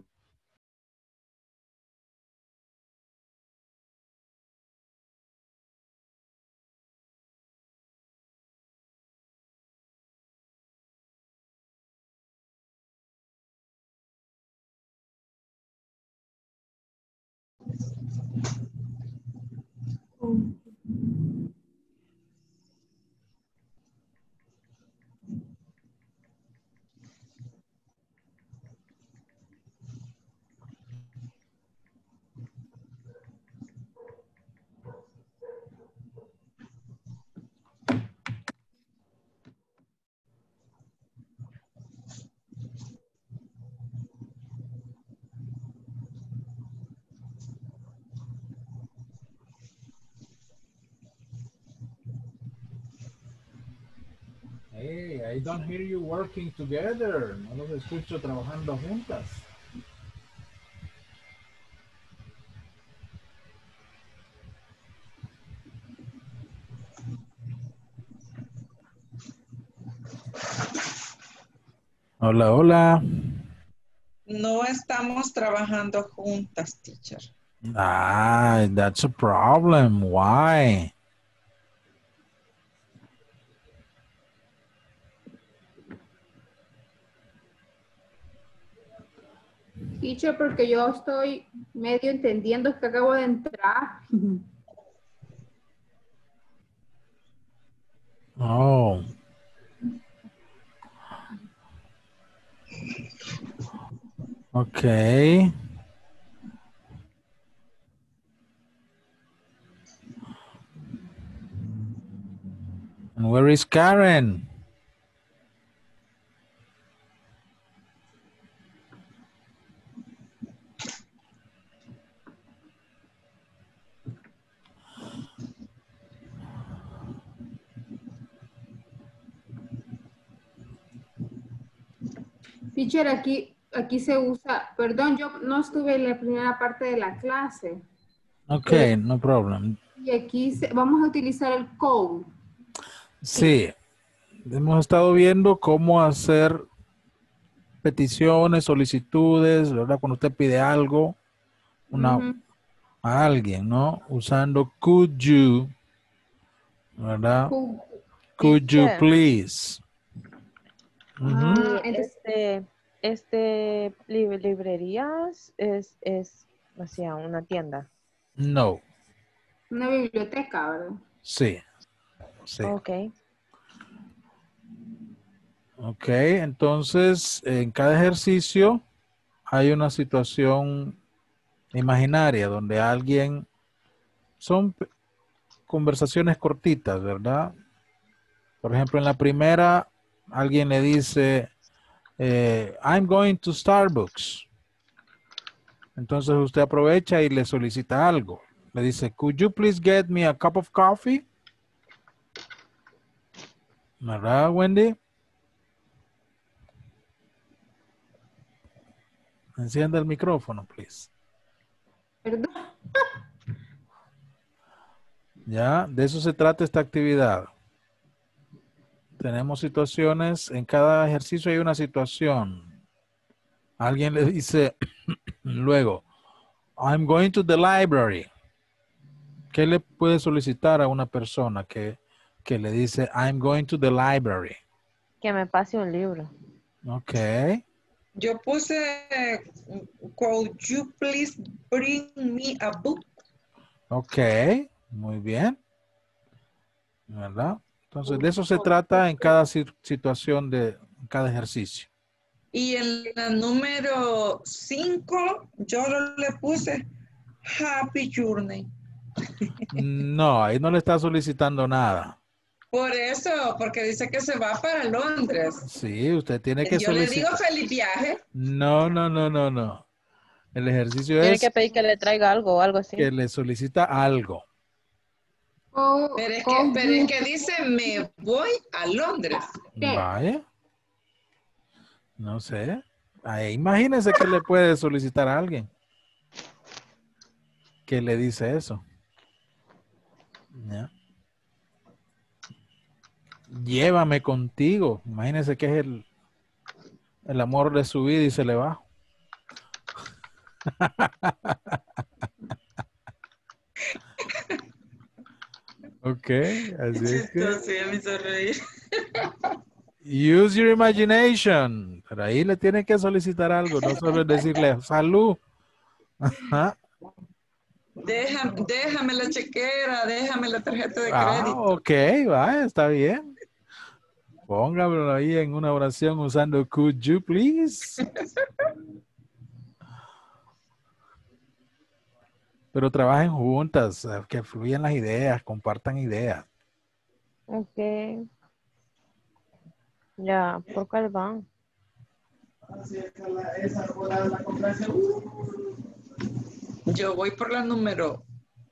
Hey, I don't hear you working together. No los escucho trabajando juntas. Hola, hola. No estamos trabajando juntas, teacher. Ah, that's a problem. Why? Teacher, porque yo estoy medio entendiendo que acabo de entrar. Oh. Okay. And where is Karen? Teacher, aquí, aquí se usa, perdón, yo no estuve en la primera parte de la clase. Okay, no problem. Y aquí se- vamos a utilizar el code. Sí, hemos estado viendo cómo hacer peticiones, solicitudes, ¿verdad? Cuando usted pide algo una, Ujú. a alguien, ¿no? Usando could you, ¿verdad? Could- Could you Teacher. please? Ujú. Ah, Y entonces, este, este lib- librerías es, es, o sea, una tienda. No, una biblioteca, ¿verdad? sí, sí. Ok. Ok, entonces en cada ejercicio hay una situación imaginaria donde alguien son conversaciones cortitas, ¿verdad? Por ejemplo, en la primera, alguien le dice, eh, I'm going to Starbucks. Entonces usted aprovecha y le solicita algo. Le dice, could you please get me a cup of coffee? ¿Verdad, Wendy? Encienda el micrófono, please. Perdón. Ya, de eso se trata esta actividad. Tenemos situaciones, en cada ejercicio hay una situación. Alguien le dice luego, I'm going to the library. ¿Qué le puede solicitar a una persona que, que le dice, I'm going to the library? Que me pase un libro. Ok. Yo puse, could you please bring me a book? Ok, muy bien. ¿Verdad? Entonces, de eso se trata en cada situación de en cada ejercicio. Y en la número cinco, yo le puse Happy Journey. No, ahí no le está solicitando nada. Por eso, porque dice que se va para Londres. Sí, usted tiene que Yo le solicitar. digo feliz viaje. No, no, no, no, no. El ejercicio Tiene es que pedir que le traiga algo o algo así. que le solicita algo. Oh, Pero es, oh, que, pero es que dice me voy a Londres. Vaya. No sé. Ahí, imagínese que le puede solicitar a alguien que le dice eso. ¿Ya? Llévame contigo. Imagínese que es el, el amor de su vida y se le va. Ok, así es que me hizo reír. use your imagination. Pero ahí le tiene que solicitar algo, no solo decirle salud. Ajá. Déjame, déjame la chequera, déjame la tarjeta de Ah, crédito. ok, va, está bien. Póngamelo ahí en una oración usando could you please. Pero trabajen juntas, eh, que fluyan las ideas, compartan ideas. Ok. Ya, ¿por cuál van? Yo voy por la número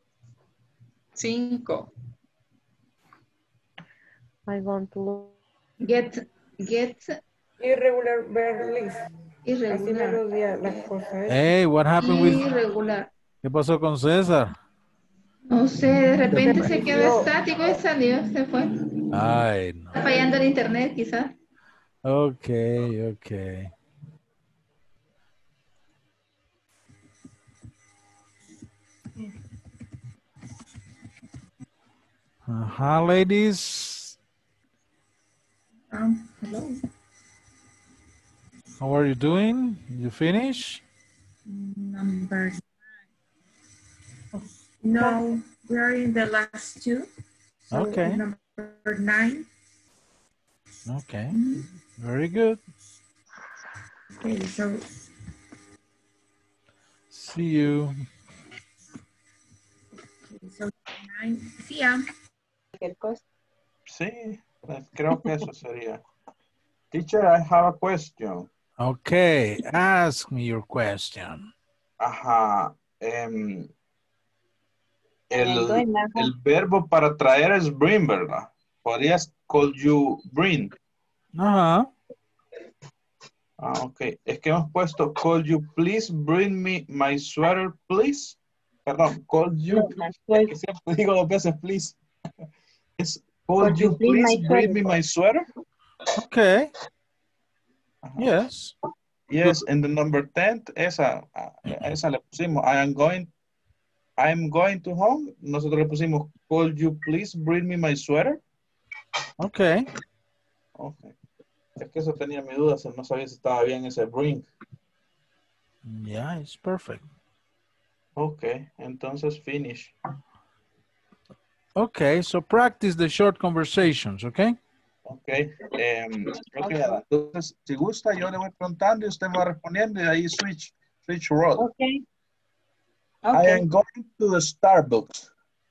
cinco. I want to Get, get Irregular verb list. Así me irregular. lo di a las cosas. Hey, what happened with... Irregular. ¿Qué pasó con César? No sé, de repente se quedó Yo- estático y salió, se fue. Ay, no. Está fallando el internet, quizás. Ok, ok. Ajá, ladies. Um, hello. How are you doing? You finish? Number nine. Oh, no, we are in the last two. So Okay. number nine. Okay, very good. Okay, so See you. so nine. See ya. Sí, pues creo que eso sería. Teacher, I have a question. Okay, ask me your question. Ajá. em, el, el verbo para traer es bring, ¿verdad? Podrías call you bring. Ajá. Ah, ok. Es que hemos puesto call you please bring me my sweater, please. Perdón, call you. Es que siempre digo dos veces please. Es call you please bring me my sweater. Okay. Yes. Yes, in the number ten, esa, ah, esa le pusimos. I am going, I am going to home. Nosotros le pusimos, could you please bring me my sweater? Okay. Okay. Es que eso tenía mi duda, no sabía si estaba bien ese bring. Yeah, it's perfect. Okay, entonces finish. Okay, so practice the short conversations, okay? Okay. Um, okay, entonces, si gusta, yo le voy preguntando y usted me va respondiendo y ahí switch, switch role. Okay. I am going to the Starbucks.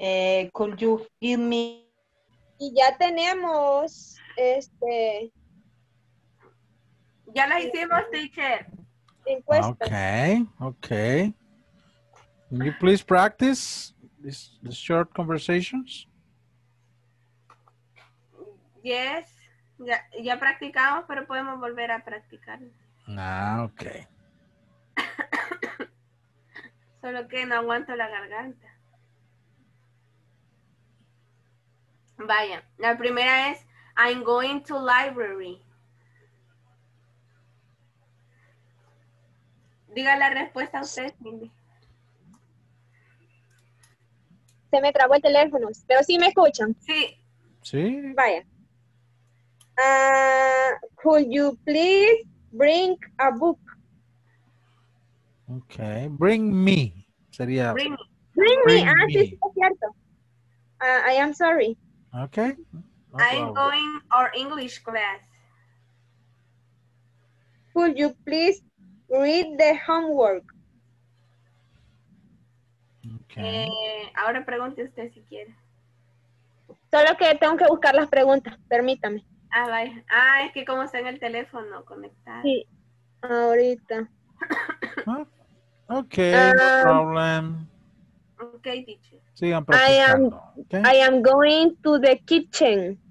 Eh, could you give me? Y ya tenemos, este, Ya la hicimos, teacher. encuestas. Okay, okay. Can you please practice these, these short conversations? Yes. Ya, ya practicamos, pero podemos volver a practicar. Ah, okay. Solo que no aguanto la garganta. Vaya, la primera es I'm going to library. Diga la respuesta a usted, Cindy. Se me trabó el teléfono, pero sí me escuchan. Sí. Sí. Vaya. Ah, could you please bring a book? Okay. Bring me. Sería. Bring, Bring me. Bring Ah, me. sí, sí, es cierto. Ah, I am sorry. Okay. No I'm problem. going our English class. Could you please read the homework? Okay. Eh, ahora pregunte usted si quiere. Solo que tengo que buscar las preguntas, permítame. Ah, vaya. Ah, es que como está en el teléfono conectado. Sí, ahorita. Huh? Okay, no Um, problem. Ok, teacher. Sigan I am, practicando. Okay. I am going to the kitchen.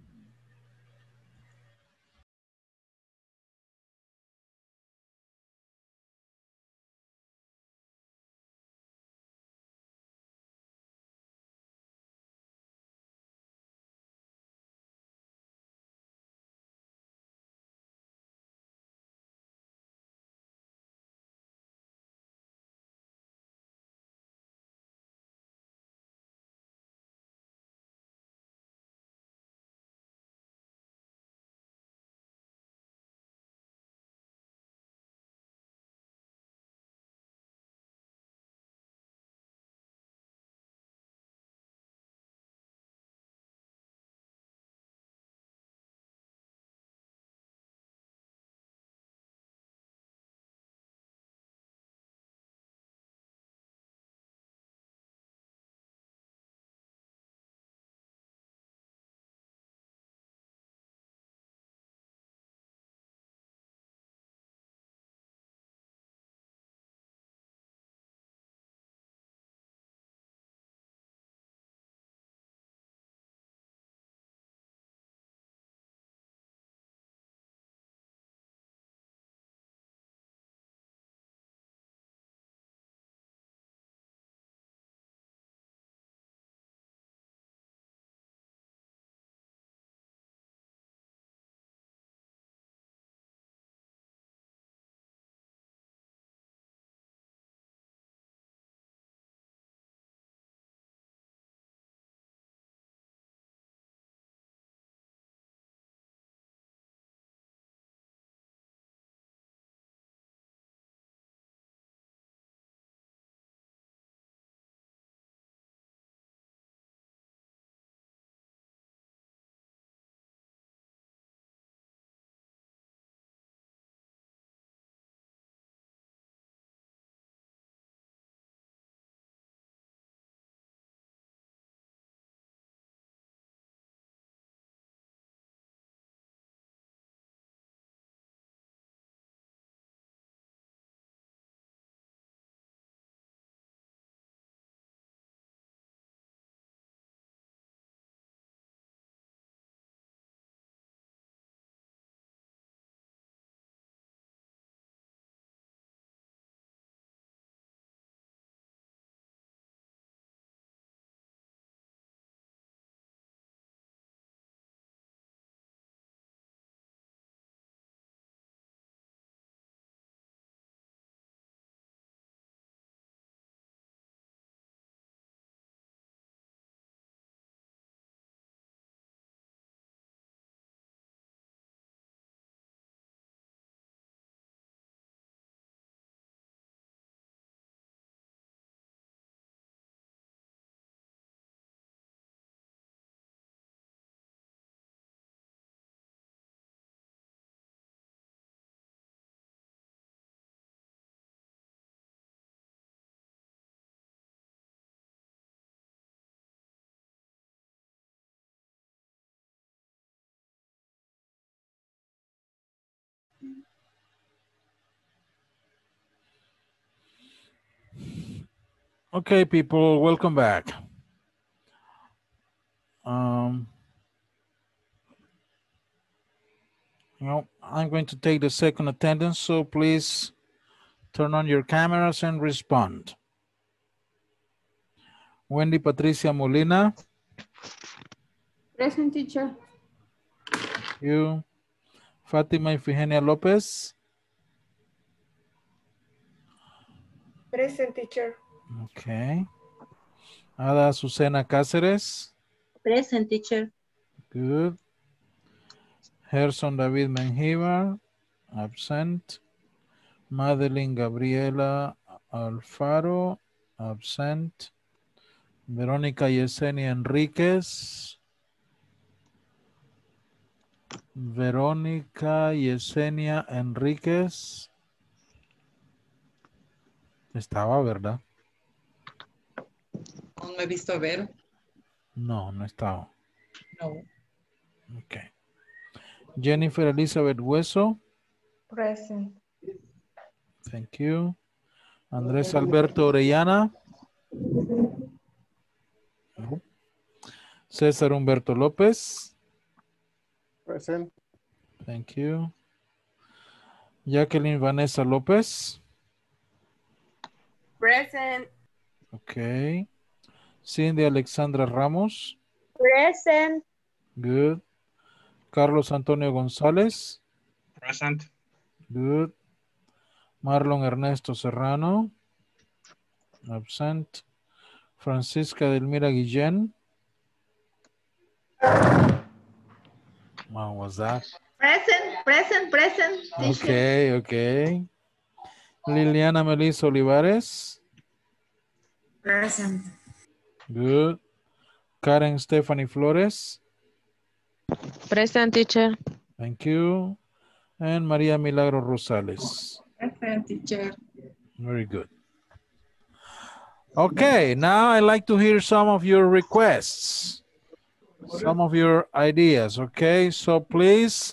Okay, people, welcome back. Um, you know, I'm going to take the second attendance, so please turn on your cameras and respond. Wendy Patricia Molina. Present, teacher. You. Fatima Ifigenia Lopez. Present, teacher. Okay. Ada Susana Cáceres. Present, teacher. Good. Gerson David Menjivar. Absent. Madeline Gabriela Alfaro. Absent. Verónica Yesenia Enríquez. Verónica Yesenia Enríquez. Estaba, ¿verdad? No he visto a ver. No, no estaba. No. Ok. Jennifer Elizabeth Hueso. Present. Thank you. Andrés Alberto Orellana. No. César Humberto López. Present. Thank you. Jacqueline Vanessa López. Present. Okay. Cindy Alexandra Ramos. Present. Good. Carlos Antonio González. Present. Good. Marlon Ernesto Serrano. Absent. Francisca Delmira Guillén. What was that? Present, present, present. teacher. Okay, okay. Liliana Melissa Olivares. Present. Good. Karen Stephanie Flores. Present, teacher. Thank you. And María Milagro Rosales. Present, teacher. Very good. Okay, now I'd like to hear some of your requests. Some of your ideas, okay? So please.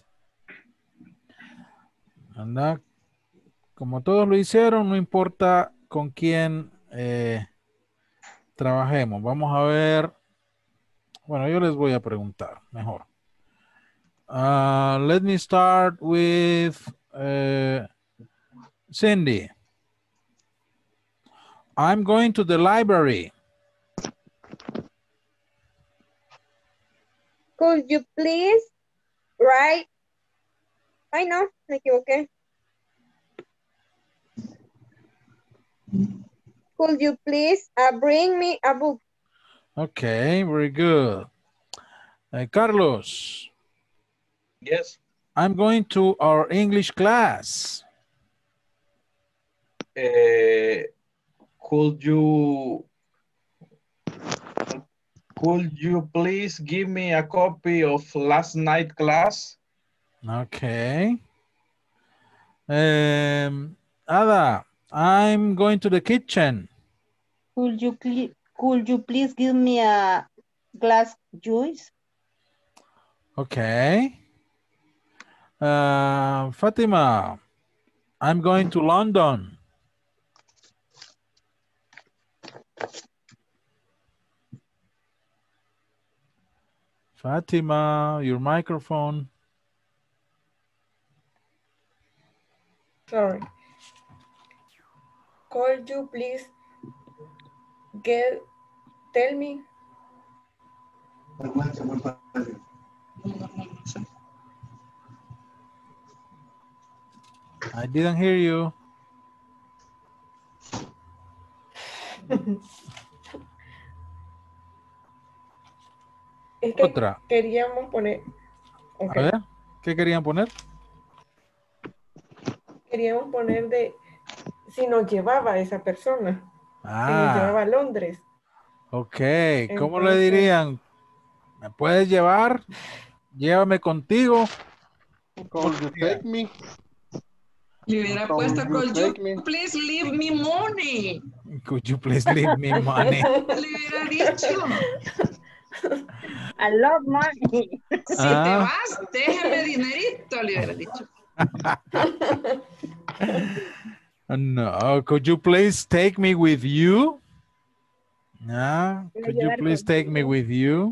Anda. Como todos lo hicieron, no importa con quién eh, trabajemos. Vamos a ver. Bueno, yo les voy a preguntar mejor. Uh, let me start with uh, Cindy. I'm going to the library. Could you please write? Ay, no, me equivoqué. Could you please uh, bring me a book? Okay, very good. Uh, Carlos. Yes. I'm going to our English class. Uh, could you could you please give me a copy of last night class? Okay. Um, Ada, I'm going to the kitchen. Could you please, could you please give me a glass juice? Okay. Uh, Fatima, I'm going to London. Fatima, your microphone. Sorry. Could you please get tell me? I didn't hear you. Es que Otra. queríamos poner. Okay. A ver, ¿qué querían poner? Queríamos poner de si nos llevaba esa persona. Si nos llevaba Ah, a Londres. ok. ¿Cómo le Entonces- dirían? ¿Me puedes llevar? Llévame contigo. Could you take me? Le hubiera Could puesto, you could take you me? please leave me money? Could you please leave me money? Le hubiera dicho. I love money. Si Ah. te vas, déjeme dinerito, le hubiera dicho. No, could you please take me with you? Ah, could you please take me with you?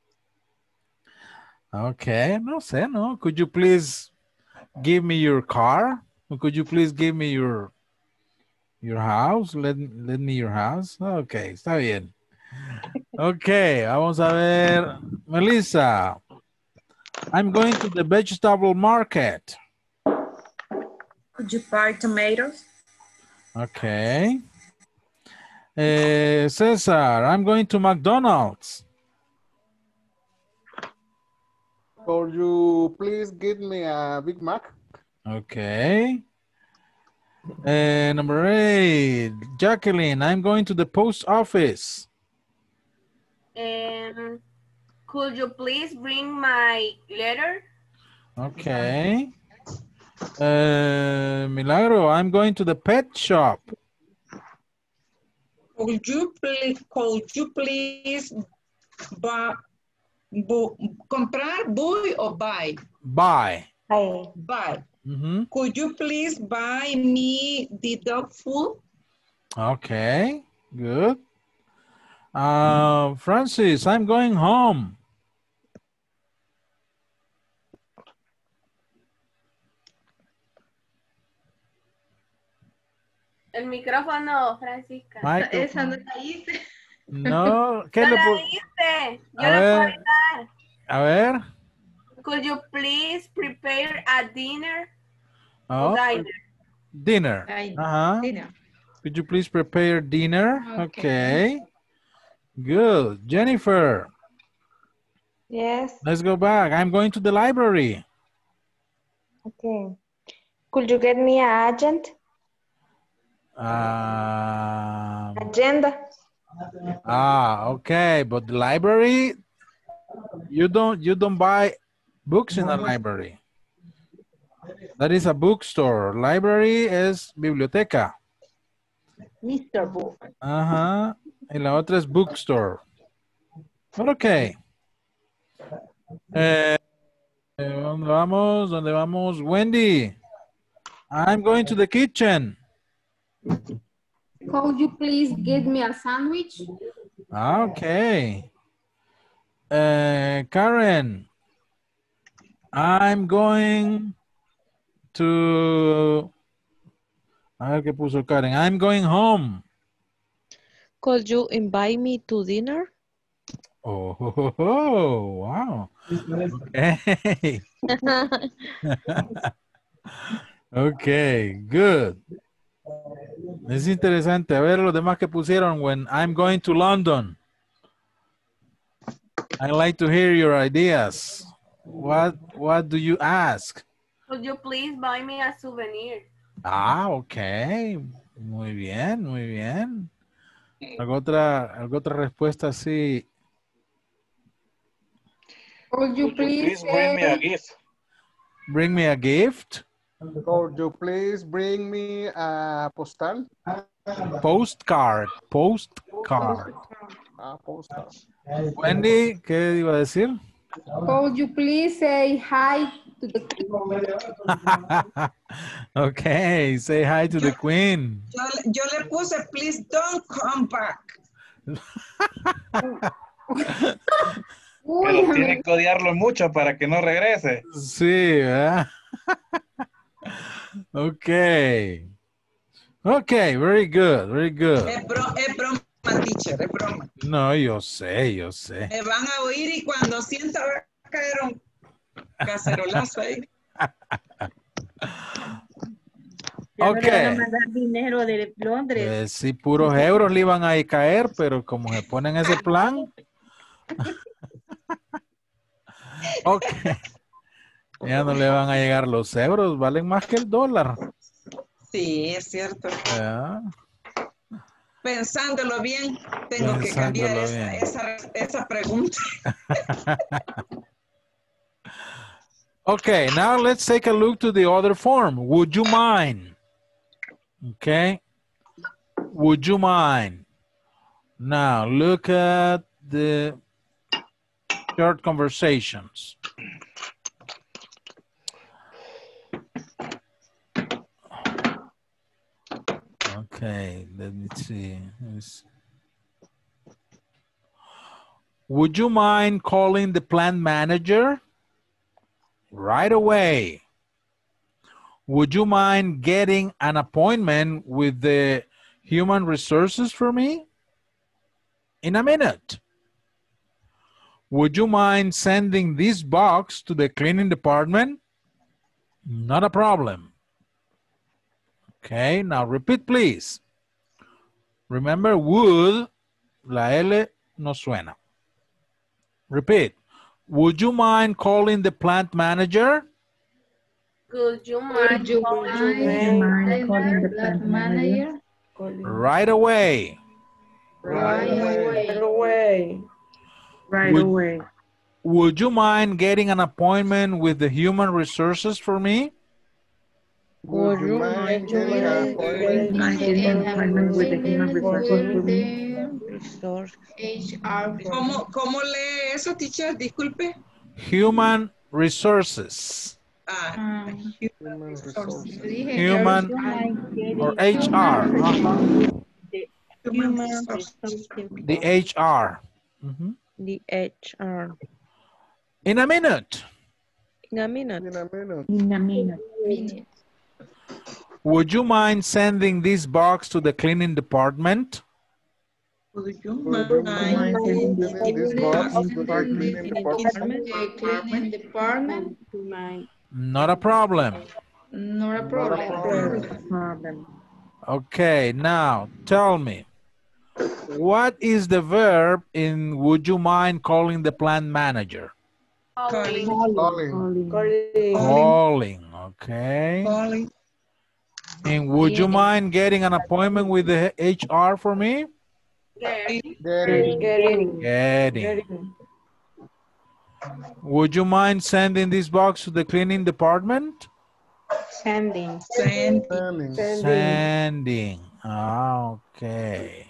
Okay, no sé, no. Could you please give me your car? Or could you please give me your your house? Let, let me your house. Okay, está bien. Okay, vamos a ver. Melissa, I'm going to the vegetable market. Could you buy tomatoes? Okay. Uh, Cesar, I'm going to McDonald's. Could you please give me a Big Mac? Okay. Uh, number eight, Jacqueline, I'm going to the post office. Um, could you please bring my letter? Okay. Uh, Milagro, I'm going to the pet shop. Could you please, could you please buy, bu, comprar, buy or buy? Buy. Buy. Buy. Mm-hmm. Could you please buy me the dog food? Okay, good. Uh, Francis, I'm going home. El micrófono, Francisca. Micro- Esa no la hice. No, ¿qué No le la puedo? hice. Yo A la puedo ver. ayudar. A ver. Could you please prepare a dinner? Oh, Diner. dinner. Uh-huh. Dinner. Could you please prepare dinner? Okay. Good. Jennifer, Yes. let's go back. I'm going to the library. Okay. Could you get me an agent? Um, Agenda. ah, okay. But the library, you don't you don't buy books in a library. That is a bookstore. Library es biblioteca. Mister Book. Ajá. Y la otra es bookstore. But okay. Eh, ¿Dónde vamos? ¿Dónde vamos? Wendy, I'm going to the kitchen. Could you please get me a sandwich? Okay. Uh, Karen, I'm going to... A ver qué puso Karen. I'm going home. Could you invite me to dinner? Oh, ho, ho, ho. Wow. Okay. Okay, good. Es interesante. A ver los demás que pusieron. When I'm going to London. I like to hear your ideas. What, what do you ask? Could you please buy me a souvenir? Ah, ok. Muy bien, muy bien. ¿Alguna otra, alguna otra respuesta así? Could you please, bring me a say- gift? Bring me a gift? Could you please bring me a postal? Postcard, postcard. Ah, postal. Wendy, ¿qué iba a decir? Could you please say hi to the Okay, say hi to the queen. Yo, yo le puse, please don't come back. Pero tiene que odiarlo mucho para que no regrese. Sí, ¿verdad? Okay. Okay, very good, very good. Es, bro, es broma, teacher, es broma. No, yo sé, yo sé. Me van a oír y cuando sienta va a caer un cacerolazo ahí. Ya Ok. no le van a mandar dinero de Londres. Eh, sí, puros euros le iban a caer, pero como se ponen ese plan. Ok. Ya no le van a llegar los euros, valen más que el dólar. Sí, es cierto. Ya. Pensándolo bien, tengo que cambiar esa, esa, esa pregunta. Okay, now let's take a look to the other form. Would you mind? Okay. Would you mind? Now look at the short conversations. Okay, let me see. Let me see. Would you mind calling the plant manager? Right away. Would you mind getting an appointment with the human resources for me? In a minute. Would you mind sending this box to the cleaning department? Not a problem. Okay, now repeat, please. Remember, would, la L no suena. Repeat. Would you mind calling the plant manager? Could you mind Would you calling mind calling the plant manager? Right away. Right away. Right away. Right Would- away. Would you mind getting an appointment with the human resources for me? Would you mind getting an appointment? Mind getting an appointment with the human resources for me? H R. ¿Cómo, ¿Cómo lee eso, teacher? Disculpe. Human resources. Ah, Human resources. Human or H R. Uh-huh. Human resources. The H R. Mhm. The H R. In a minute. In a minute. In a minute. In a minute. Minute. Would you mind sending this box to the cleaning department? would you Would you mind? mind sending this box to the cleaning department? The cleaning department. Not a problem. Not a Not a problem. problem. Problem. Okay, now tell me. What is the verb in would you mind calling the plant manager? Calling. Calling. Calling. Calling, okay. Calling. And would you mind getting an appointment with the H R for me? Getting. Getting. Getting. Getting. Getting. Would you mind sending this box to the cleaning department? Sending. Send. Sending. Sending. Ah, okay.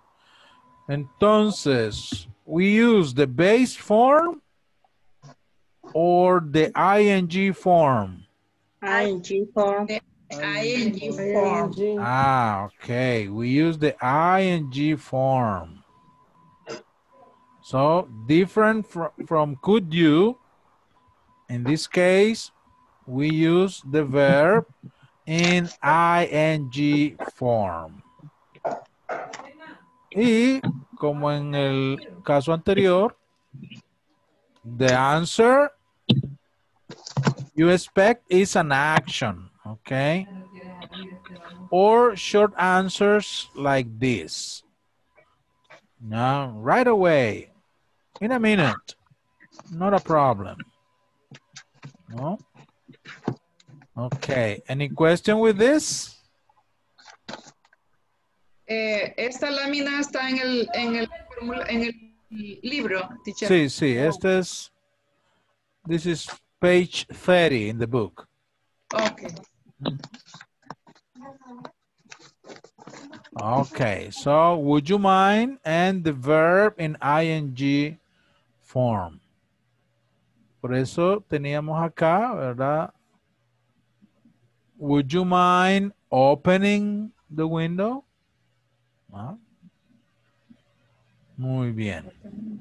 Entonces, we use the base form or the I N G form? I N G form. I N G form. Ah, okay. We use the I N G form. So, different fr from could you, in this case, we use the verb in I N G form. Y, como en el caso anterior, the answer you expect is an action, okay? Or short answers like this. Now, right away, in a minute, not a problem. No? Okay, any question with this? Eh, esta lámina está en el, en el, formula- en el libro, teacher. Sí, sí, este es, this is page thirty in the book. Okay. Okay, so would you mind and the verb in I N G form. Por eso teníamos acá, ¿verdad? Would you mind opening the window? Ah. Muy bien.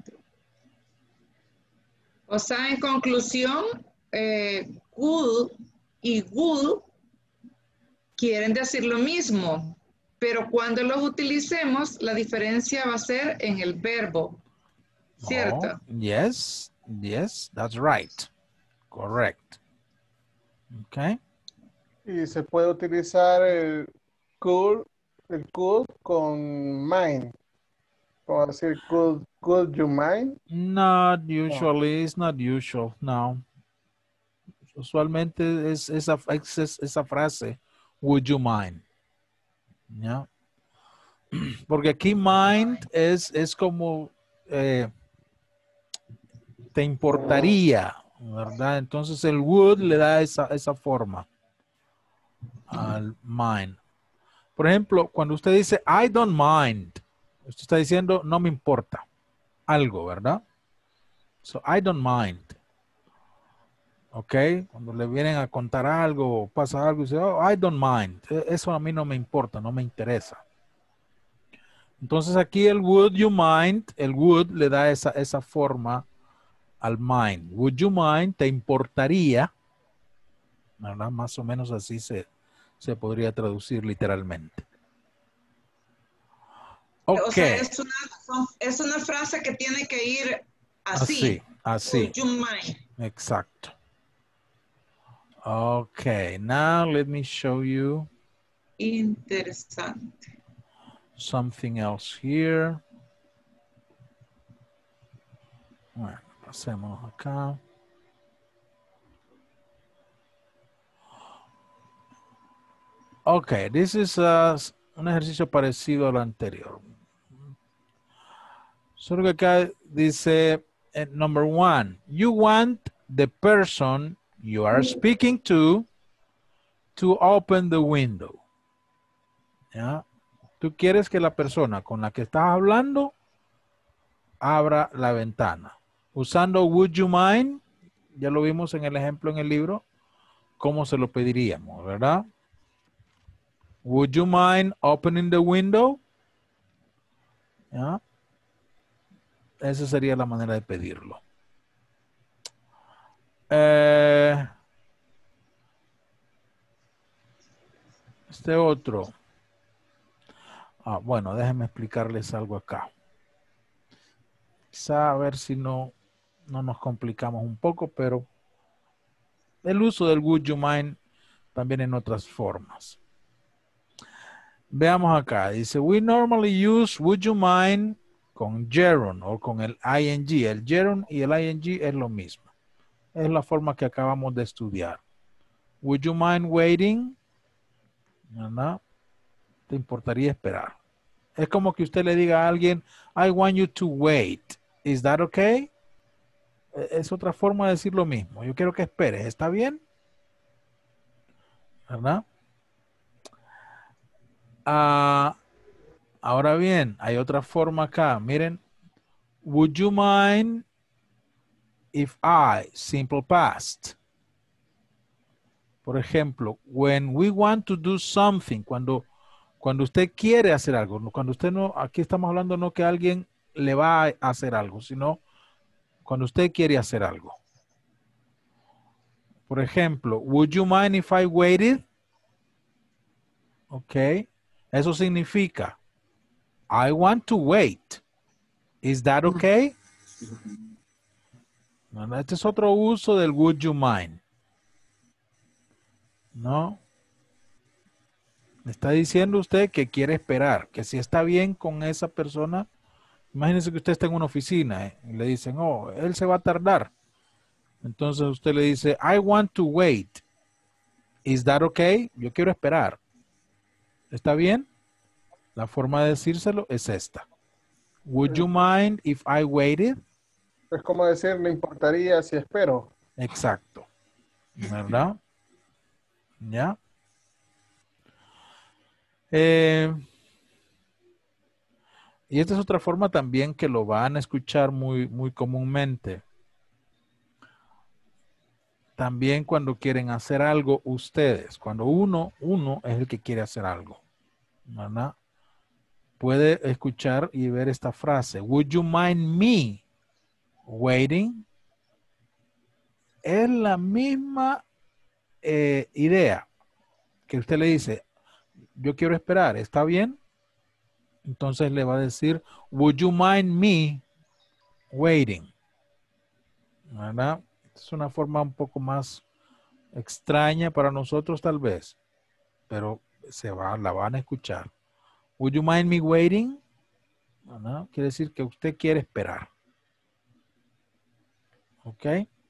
O sea, en conclusión, eh, could y would quieren decir lo mismo, pero cuando los utilicemos, la diferencia va a ser en el verbo, ¿cierto? Oh, yes, yes, that's right. Correct. Okay. Y se puede utilizar el could, el could con mind. Como decir, could, could you mind? Not usually, it's not usual, no. Usualmente es esa, es esa frase, would you mind? ¿Ya? Porque aquí mind es, es como eh, te importaría, ¿verdad? Entonces el would le da esa, esa forma al mind. Por ejemplo, cuando usted dice I don't mind, usted está diciendo no me importa algo, ¿verdad? So I don't mind. Ok, cuando le vienen a contar algo o pasa algo, dice, oh, I don't mind. Eso a mí no me importa, no me interesa. Entonces aquí el would you mind, el would le da esa, esa forma al mind. Would you mind, te importaría, ¿verdad? Más o menos así se, se podría traducir literalmente. Ok. O sea, es una, son- es una frase que tiene que ir así. Así, así. Would you mind? Exacto. Okay, now let me show you Interesante. something else here. Bueno, pasemos acá. Okay, this is uh, un ejercicio parecido al anterior. Solo que acá dice, eh, number one, you want the person you are speaking to to open the window. ¿Ya? Tú quieres que la persona con la que estás hablando abra la ventana. Usando would you mind, ya lo vimos en el ejemplo en el libro, cómo se lo pediríamos, ¿verdad? Would you mind opening the window? ¿Ya? Esa sería la manera de pedirlo. Eh, este otro. Ah, bueno, déjenme explicarles algo acá. Quizá a ver si no, no nos complicamos un poco, pero el uso del would you mind también en otras formas. Veamos acá. Dice, we normally use would you mind con gerund o con el ing. El gerund y el ing es lo mismo. Es la forma que acabamos de estudiar. Would you mind waiting? ¿Verdad? ¿Te importaría esperar? Es como que usted le diga a alguien, I want you to wait. Is that okay? Es otra forma de decir lo mismo. Yo quiero que esperes. ¿Está bien? ¿Verdad? Ah, ahora bien, hay otra forma acá. Miren. Would you mind if I, simple past. Por ejemplo, when we want to do something, cuando, cuando usted quiere hacer algo, cuando usted no, aquí estamos hablando no que alguien le va a hacer algo, sino cuando usted quiere hacer algo. Por ejemplo, would you mind if I waited? Ok. Eso significa, I want to wait. Is that okay? Este es otro uso del would you mind. ¿No? Me está diciendo usted que quiere esperar, que si está bien con esa persona, imagínense que usted está en una oficina ¿eh? Y le dicen, oh, él se va a tardar. Entonces usted le dice, I want to wait. Is that okay? Yo quiero esperar. ¿Está bien? La forma de decírselo es esta. Would you mind if I waited? Es como decir, me importaría si espero. Exacto. ¿Verdad? ¿Ya? Eh, y esta es otra forma también que lo van a escuchar muy, muy comúnmente. También cuando quieren hacer algo ustedes. Cuando uno, uno es el que quiere hacer algo. ¿Verdad? Puede escuchar y ver esta frase. Would you mind me waiting? Es la misma eh, idea que usted le dice, yo quiero esperar, ¿está bien? Entonces le va a decir, would you mind me waiting? ¿Verdad? Es una forma un poco más extraña para nosotros tal vez, pero se va, la van a escuchar. Would you mind me waiting? ¿Verdad? Quiere decir que usted quiere esperar. ¿Ok?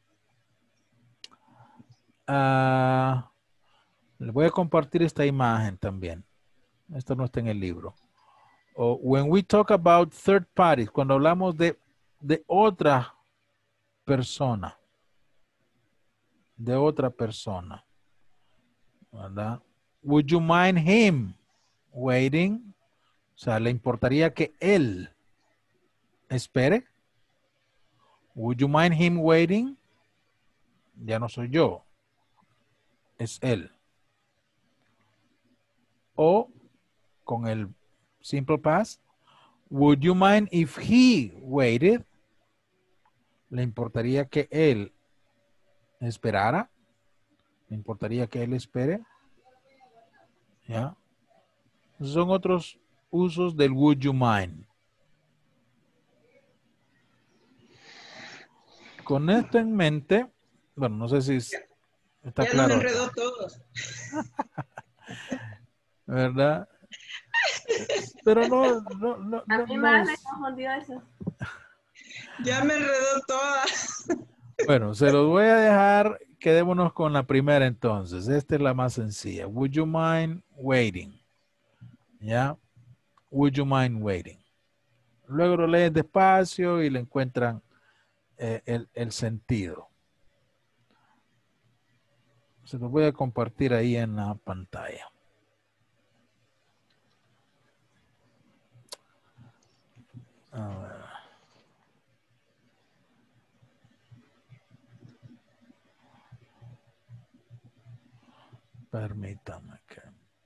Uh, les voy a compartir esta imagen también. Esto no está en el libro. Oh, when we talk about third parties, cuando hablamos de, de otra persona, de otra persona, ¿verdad? Would you mind him waiting? O sea, ¿le importaría que él espere? Would you mind him waiting? Ya no soy yo. Es él. O con el simple past. Would you mind if he waited? ¿Le importaría que él esperara? ¿Le importaría que él espere? ¿Ya? Son otros usos del would you mind. Con esto en mente, bueno, no sé si está ya claro. nos enredó todos. ¿Verdad? Pero no, no, no. A no, mí no más me es- confundió eso. Ya me enredó toda. Bueno, se los voy a dejar. Quedémonos con la primera entonces. Esta es la más sencilla. Would you mind waiting? ¿Ya? Would you mind waiting? Luego lo leen despacio y le encuentran eh, el, el sentido. Se los voy a compartir ahí en la pantalla. A ver. Permítame que...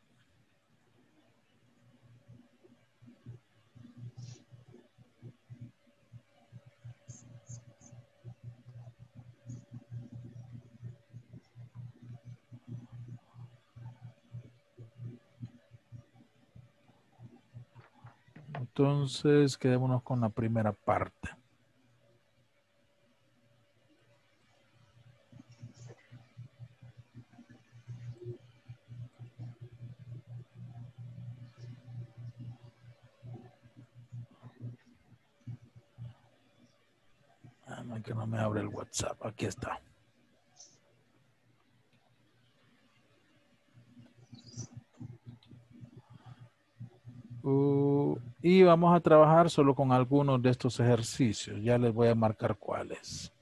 Entonces, quedémonos con la primera parte. Ah, no, que no me abre el WhatsApp. Aquí está. Uh, y vamos a trabajar solo con algunos de estos ejercicios. Ya les voy a marcar cuáles.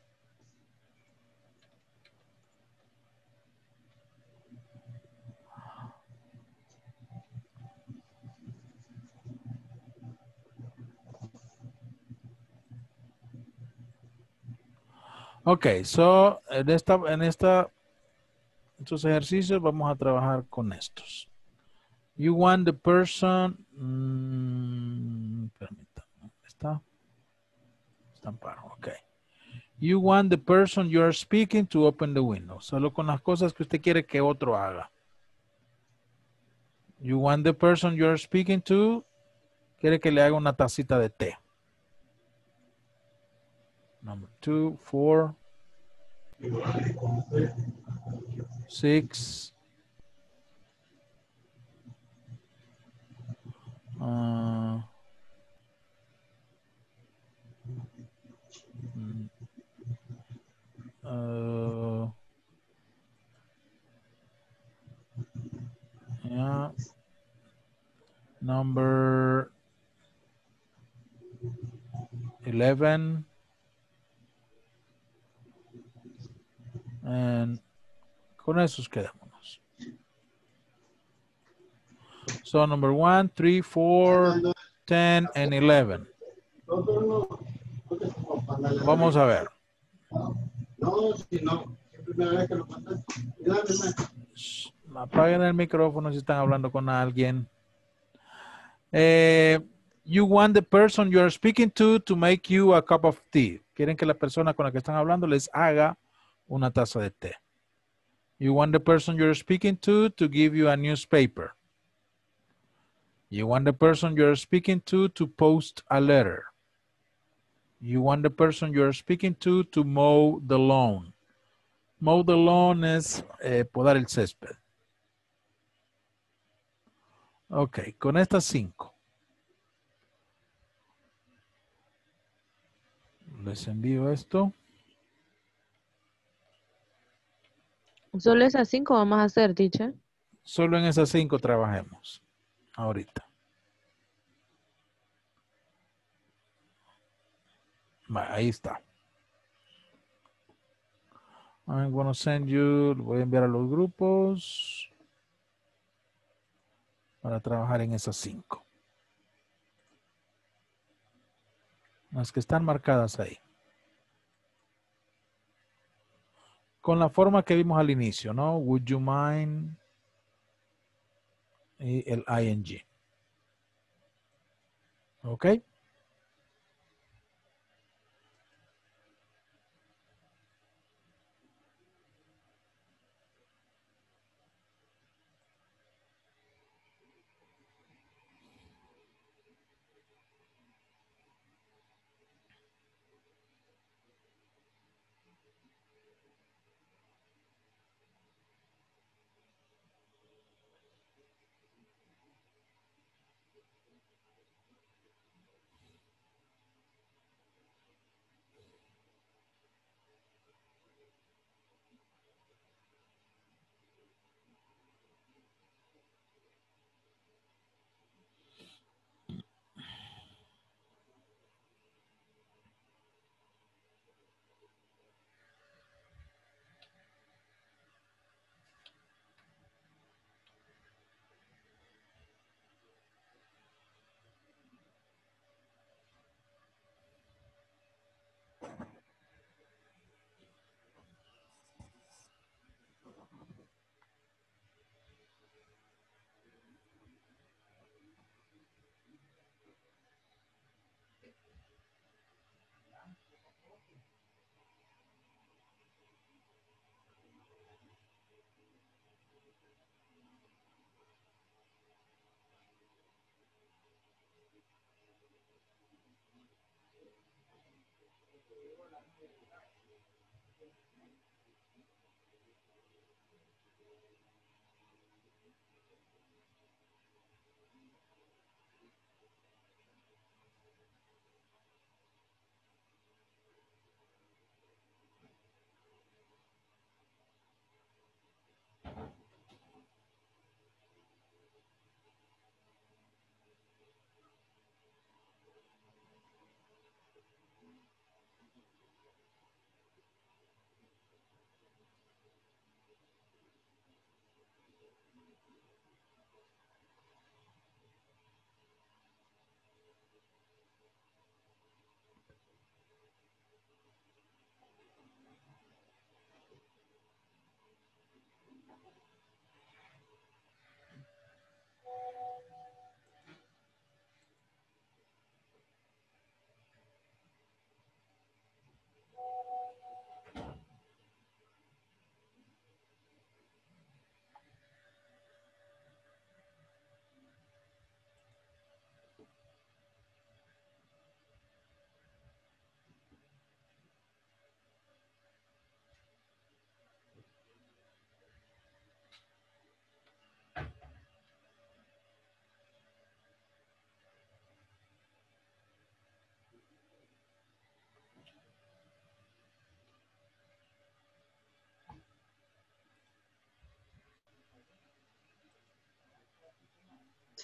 Ok, so en esta, en esta, estos ejercicios vamos a trabajar con estos. You want the person, mm, permítame, ¿está? Estampar, ok. You want the person you are speaking to open the window. Solo con las cosas que usted quiere que otro haga. You want the person you are speaking to, quiere que le haga una tacita de té. Number two, four, six, uh, uh, yeah, number eleven. And con esos quedémonos. So number one, three, four, ten, and eleven. Vamos a ver. Shh, apaguen el micrófono si están hablando con alguien. Eh, you want the person you are speaking to to make you a cup of tea. Quieren que la persona con la que están hablando les haga una taza de té. You want the person you're speaking to to give you a newspaper. You want the person you're speaking to to post a letter. You want the person you're speaking to to mow the lawn. Mow the lawn es eh, podar el césped. Ok, con estas cinco. Les envío esto. Solo esas cinco vamos a hacer, teacher. Solo en esas cinco trabajemos. Ahorita. Va, ahí está. I'm gonna send you, lo voy a enviar a los grupos para trabajar en esas cinco. Las que están marcadas ahí. Con la forma que vimos al inicio, ¿no? Would you mind? Y el ing. ¿Ok?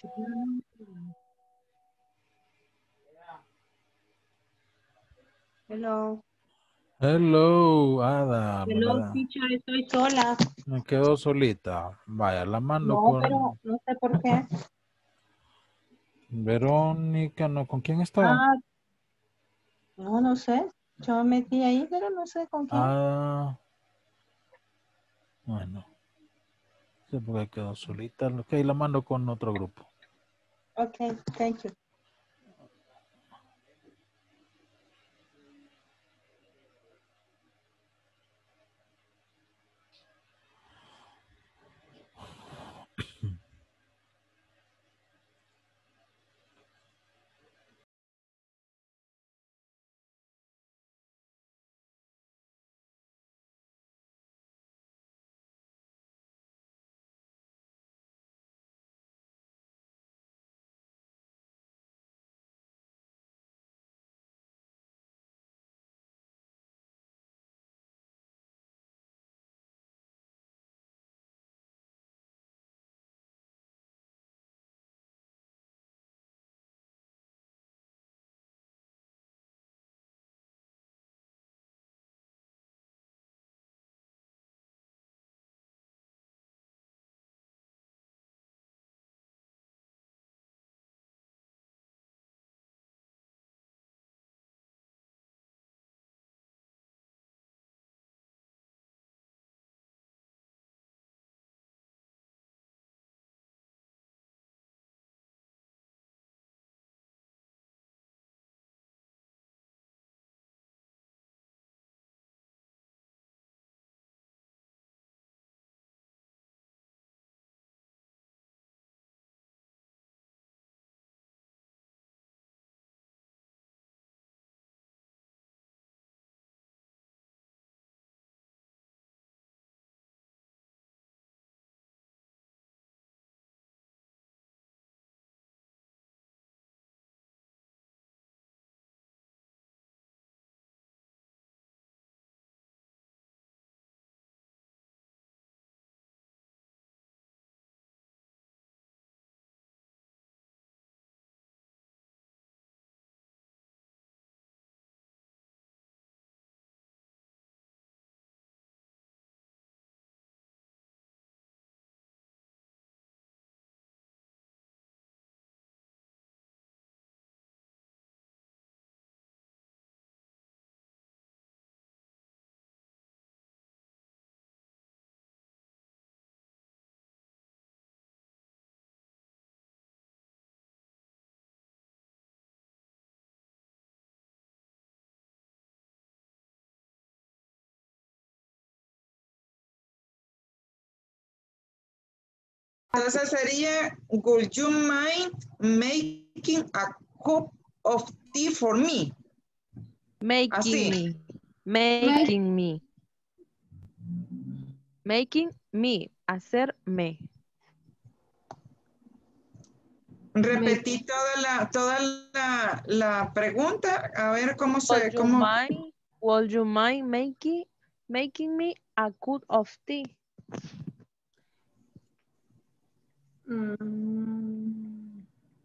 Hello. Hello, Ada, Hello, ¿verdad? teacher, estoy sola. Me quedó solita. Vaya, la mando No, con pero no sé por qué. Verónica, no, ¿con quién estaba? Ah, no, no sé. Yo me metí ahí, pero no sé con quién. Ah, bueno, no sé por qué quedó solita. Ok, la mando con otro grupo. Okay, thank you. Entonces sería, would you mind making a cup of tea for me? Making Así. me. Making me. Making me. Hacerme. Repetí toda la, toda la, la pregunta, a ver cómo Would se, you cómo. mind, would you mind making, making me a cup of tea? Mm,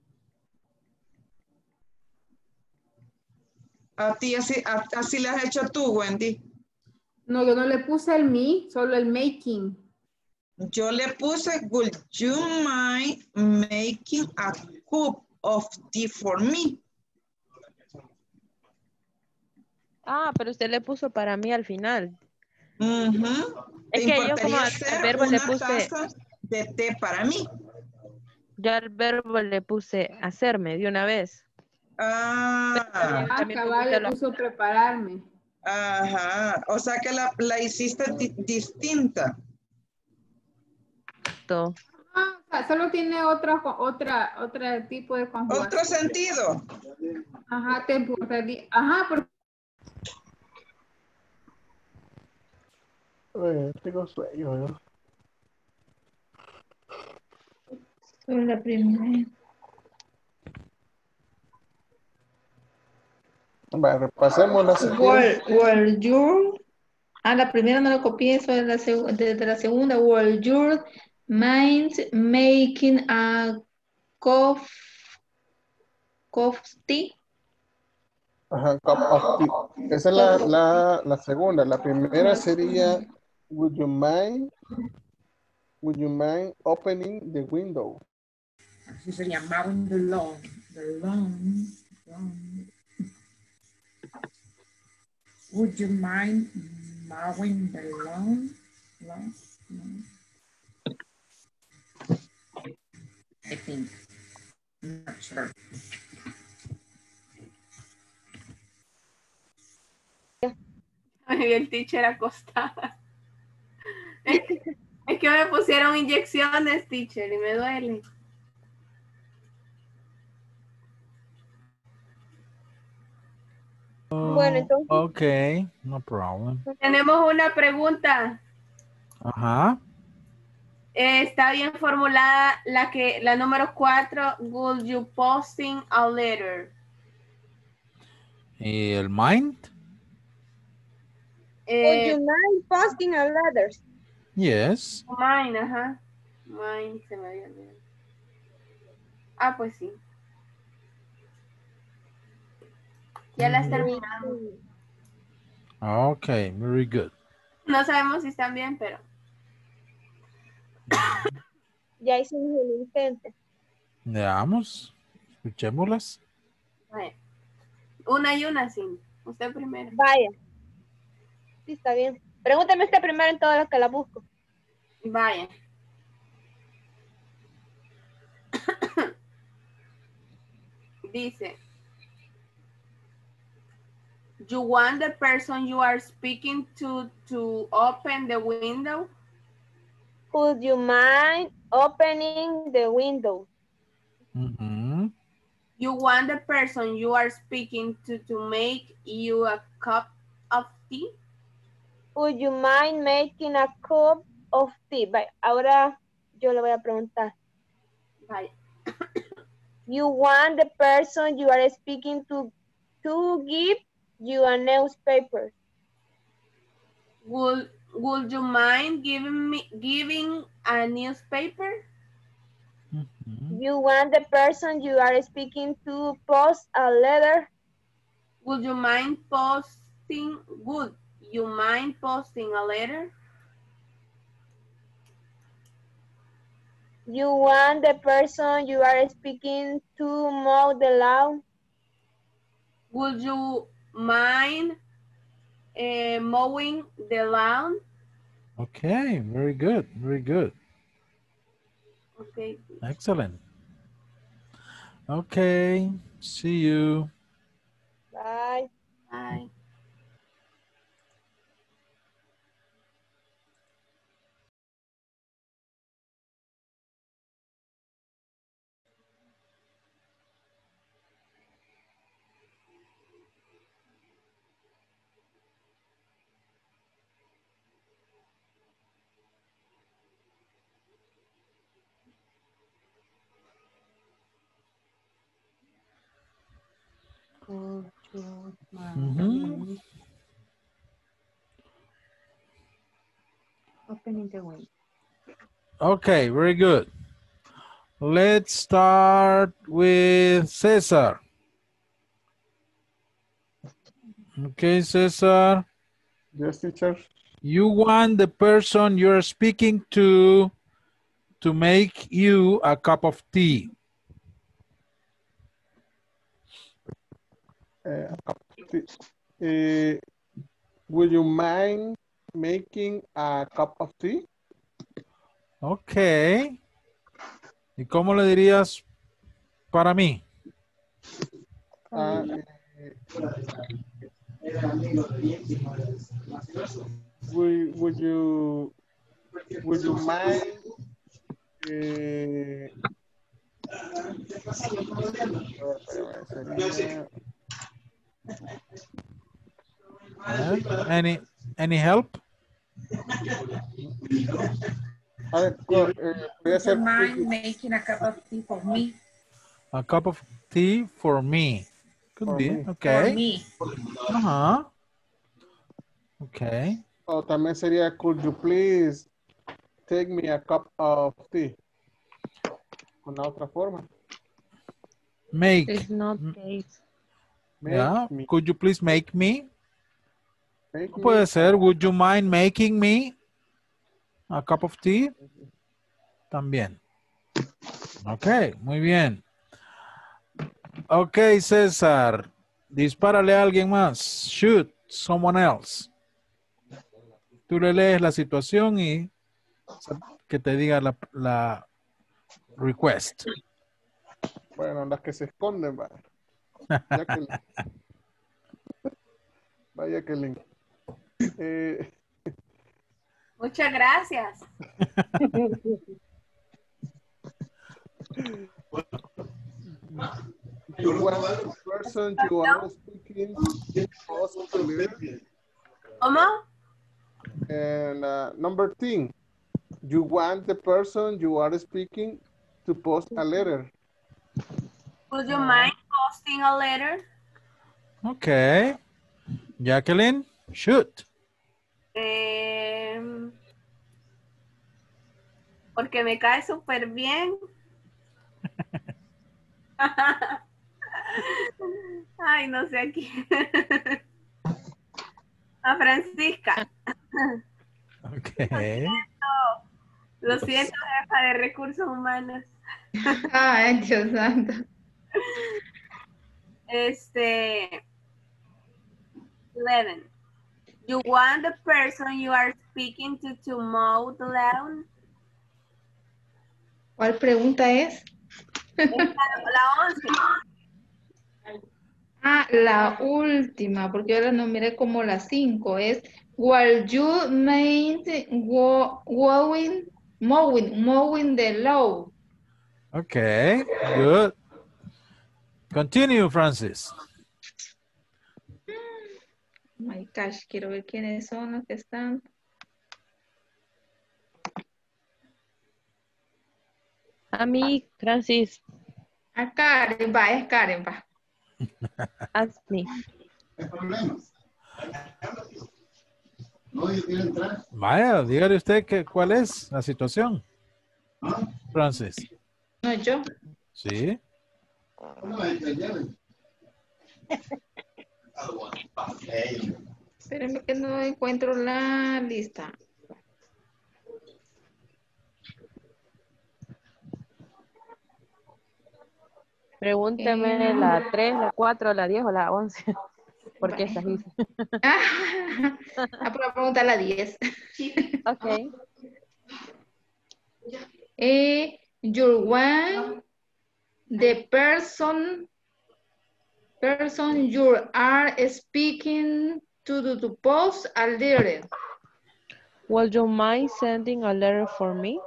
A ti así, a- así lo has hecho tú, Wendy. no, yo no le puse el me, solo el making. Yo le puse, would you mind making a cup of tea for me? Ah, pero usted le puso para mí al final. Ujú. Es ¿Te que yo como importaría al, al hacer verbo le una puse, taza de té para mí? yo al verbo le puse hacerme de una vez. Ah, Ah, También cabal, usted le lo- puso prepararme. ajá. O sea que la, la hiciste di- distinta. todo. Ah, o sea, solo tiene otra, otra, otro tipo de conjugación. Otro sentido. Ajá, te importaría. Ajá, porque Eh, tengo sueño, ¿no? Solo la primera. Vale, repasemos la siguiente. Were, were you, ah, la primera no la copié, eso es la seg- desde la segunda. Were your mind making a Cof, coffee. Ajá, cup of tea. Esa es la, la, la segunda. La primera sería, would you mind, would you mind opening the window? Así sería mowing the lawn. The lawn. lawn. Would you mind mowing the lawn? Lawn? lawn? I think. I'm not sure. Me vi el teacher acostada. Es que, es que me pusieron inyecciones, teacher, y me duele. Bueno, entonces. Okay, no problem. Tenemos una pregunta. Ajá. Eh, está bien formulada la que la número cuatro. Would you posting a letter? ¿Y el mind? Eh, Would you mind posting a letter? Yes. Mine, ajá. Mine, se me había olvidado. Ah, pues sí. Ya las terminamos. Okay, very good. No sabemos si están bien, pero. Ya hicimos el intento. Veamos. Escuchémoslas. Vaya. Una y una, sí. Usted primero. Vaya. Sí, está bien. Pregúntame usted primero en todo lo que la busco. Vaya. Dice. You want the person you are speaking to to open the window? Would you mind opening the window? Mm-hmm. You want the person you are speaking to to make you a cup of tea? Would you mind making a cup of tea? Vaya, ahora yo le voy a preguntar. Vaya. You want the person you are speaking to to give you a newspaper? Would Would you mind giving me giving a newspaper? Mm-hmm. You want the person you are speaking to post a letter? Would you mind posting? Would you mind posting a letter? You want the person you are speaking to mow the lawn? Would you mind uh, mowing the lawn? Okay, very good, very good. Okay. Excellent. Okay, see you. Bye. Bye. Mm-hmm. Opening the window. Okay, very good. Let's start with Cesar. Okay, Cesar. Yes, teacher. You want the person you're speaking to to make you a cup of tea. Uh, a cup of tea. Uh, would you mind making a cup of tea? Okay. ¿Y cómo le dirías para mí? Uh, would, would you would you mind uh, Uh, any any help? uh, Would you mind making a cup of tea for me? A cup of tea for me. Could For be, me. okay. For me. Uh-huh. Okay. O también sería, could you please take me a cup of tea? Con la otra forma. Make. It's not case. Yeah. me. Could you please make me? Make me Puede ser, would you mind making me a cup of tea? También. Ok, muy bien. Ok, César. Dispárale a alguien más. Shoot someone else. Tú le lees la situación y que te diga la, la request. Bueno, las que se esconden, va. Jacqueline. Va, Jacqueline. Eh, Muchas gracias. you want the person you are speaking post a letter. ¿Cómo? And uh, number ten, you want the person you are speaking to post a letter. Would you mind posting a letter? Ok. Jacqueline, shoot. Eh, porque me cae súper bien. Ay, no sé aquí. A Francisca. Ok. Lo siento, jefa de recursos humanos. Ay, Dios santo. Este. eleven. You want the person you are speaking to to mow the lawn? ¿Cuál pregunta es? La, la once. Ah, la última, porque ahora no miré como la cinco. Es, while you mind mowing, mowing, mowing the lawn. Okay, good. Continue, Francis. Oh my gosh, quiero ver quiénes son los que están. A mí, Francis. A Karen, va, es Karen, va. Ask me. Vaya, dígale usted que, cuál es la situación. Francis. No, yo. Sí. Espérenme que no encuentro la lista. Pregúntame Eh, la tres, la cuatro, la diez o la once. Porque esas hice. Ah, pero pregunta la diez. Ok. Eh, your one, the person, person you are speaking to do to post a letter. Would you mind sending a letter for me?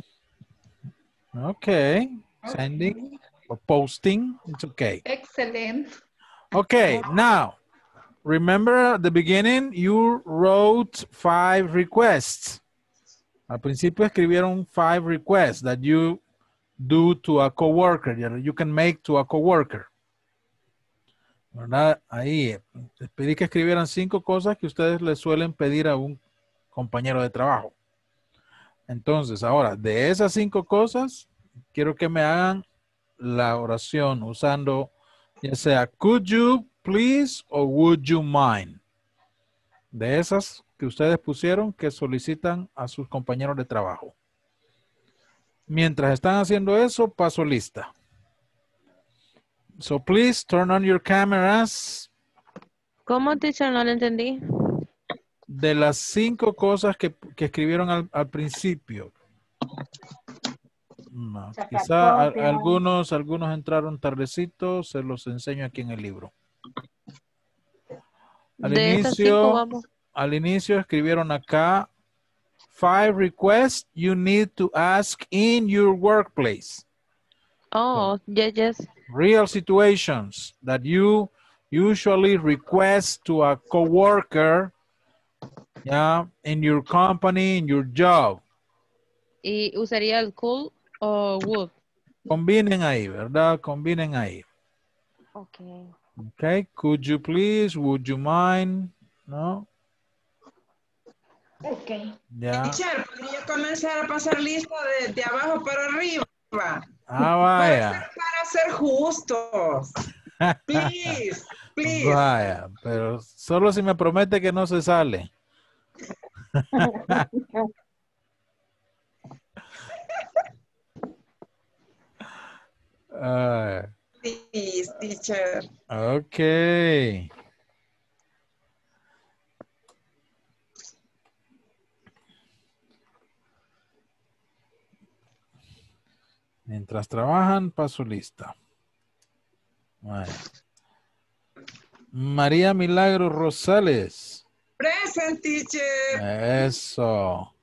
Okay. Sending or posting, it's okay. Excellent. Okay, now, remember at the beginning, you wrote five requests. Al principio escribieron five requests that you do to a coworker, you can make to a coworker. ¿Verdad? Ahí, les pedí que escribieran cinco cosas que ustedes le suelen pedir a un compañero de trabajo. Entonces, ahora, de esas cinco cosas, quiero que me hagan la oración usando ya sea could you please o would you mind. De esas que ustedes pusieron que solicitan a sus compañeros de trabajo. Mientras están haciendo eso, paso lista. So please turn on your cameras. ¿Cómo, teacher? No lo entendí. De las cinco cosas que, que escribieron al, al principio. No, quizá a, algunos, algunos entraron tardecito, se los enseño aquí en el libro. Al De estas cinco inicio, vamos. al inicio escribieron acá five requests you need to ask in your workplace. Oh, yes, yes. Real situations that you usually request to a coworker, yeah, in your company, in your job. Y usaría el could o would. Combinen ahí, ¿verdad? Combinen ahí. Okay. Okay, could you please, would you mind, ¿no? Ok. Ya. Teacher, podría comenzar a pasar lista de, de abajo para arriba. Ah, vaya. Para a ser justos. Please, please. Vaya, pero solo si me promete que no se sale. Ah, Please, teacher. ok. Mientras trabajan, paso lista. Vaya. María Milagro Rosales. Present, teacher. Eso.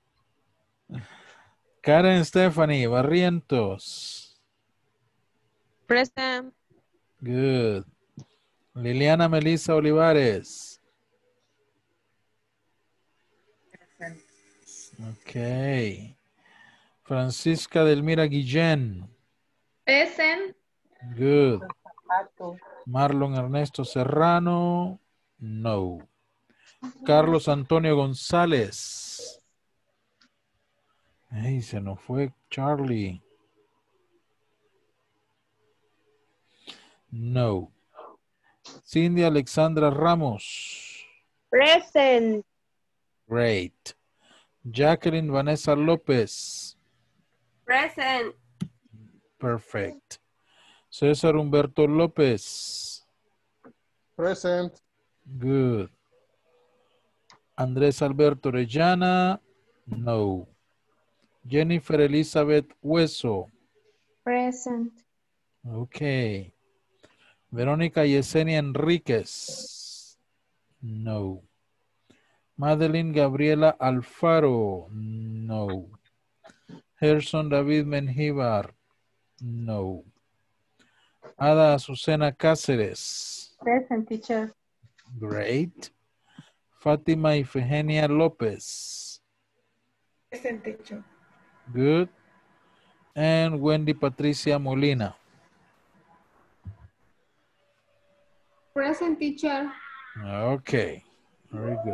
Karen Stephanie Barrientos. Present. Good. Liliana Melissa Olivares. Ok. Francisca Delmira Guillén. Present. Good. Marlon Ernesto Serrano. No. Carlos Antonio González. Ay, se nos fue Charlie. No. Cindy Alexandra Ramos. Present. Great. Jacqueline Vanessa López. Present. Perfect. César Humberto López. Present. Good. Andrés Alberto Orellana. No. Jennifer Elizabeth Hueso. Present. Ok. Verónica Yesenia Enríquez. No. Madeline Gabriela Alfaro. No. Gerson David Menjivar. No. Ada Azucena Cáceres. Present, teacher. Great. Fátima Ifigenia López. Present, teacher. Good. And Wendy Patricia Molina. Present, teacher. Okay. Very good.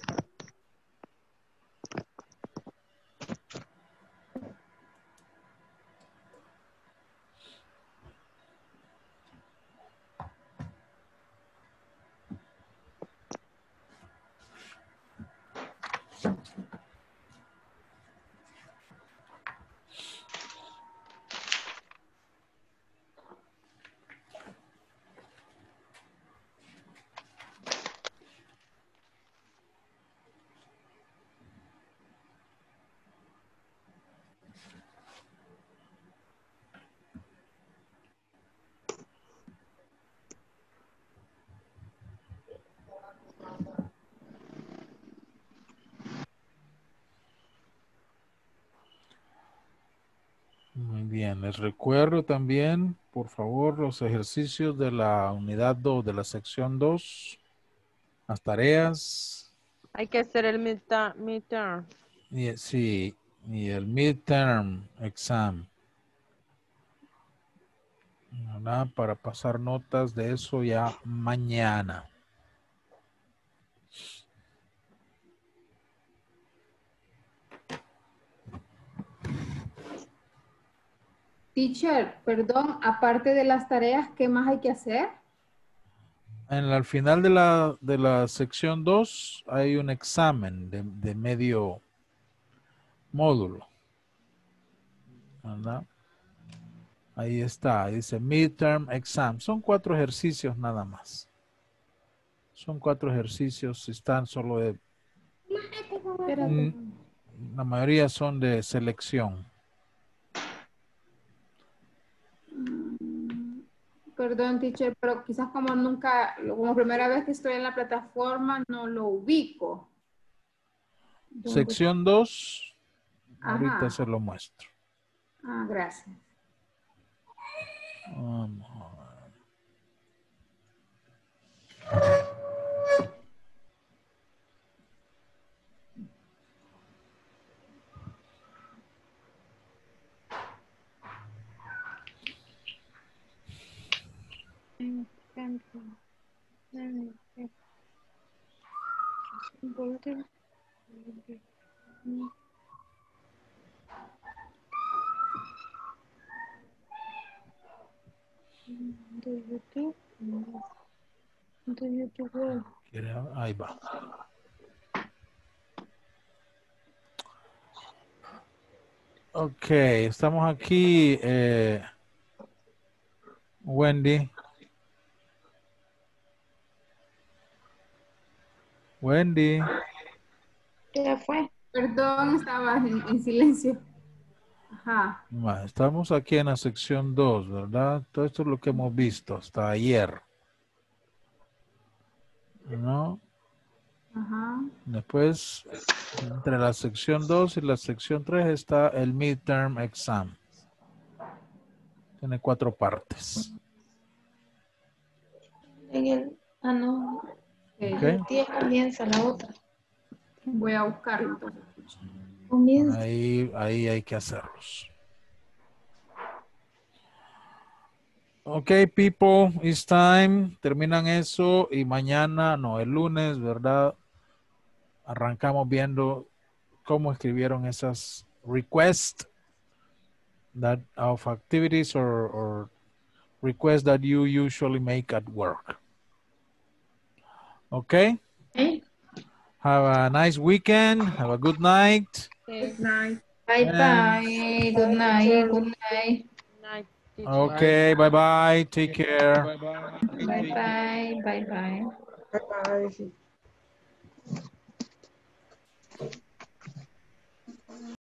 Muy bien, les recuerdo también, por favor, los ejercicios de la unidad dos, de la sección dos, las tareas. Hay que hacer el midterm. midterm. Y, sí, y el midterm exam. ¿Verdad? Para pasar notas de eso ya mañana. Teacher, perdón, aparte de las tareas, ¿qué más hay que hacer? En la, al final de la, de la sección dos hay un examen de, de medio módulo. ¿Verdad? Ahí está, dice midterm exam. Son cuatro ejercicios nada más. Son cuatro ejercicios, están solo de... Mm, la mayoría son de selección. Perdón, teacher, pero quizás como nunca, como primera vez que estoy en la plataforma, no lo ubico. ¿Dónde? Sección dos, Ajá. ahorita se lo muestro. Ah, gracias. Vamos a ver. Do you do? Do you do well? Ahí va. Ok, estamos aquí. Eh, Wendy. Wendy. Ya fue. Perdón, estaba en, en silencio. Ajá. Ma, Estamos aquí en la sección dos, ¿verdad? Todo esto es lo que hemos visto hasta ayer. ¿No? Ajá. Después, entre la sección dos y la sección tres está el midterm exam. Tiene cuatro partes. En el, ah, no. Ok. El día comienza la otra. Voy a buscarlo entonces. Comienza. Ahí, ahí hay que hacerlos. Ok, people, it's time. Terminan eso y mañana, no, el lunes, ¿verdad? Arrancamos viendo cómo escribieron esas requests that of activities or, or requests that you usually make at work. Okay? Okay. Have a nice weekend. Have a good night. Good night. Bye And- bye. Good night. Good night. Okay, bye bye. Take care. Bye bye. Bye bye. Bye bye.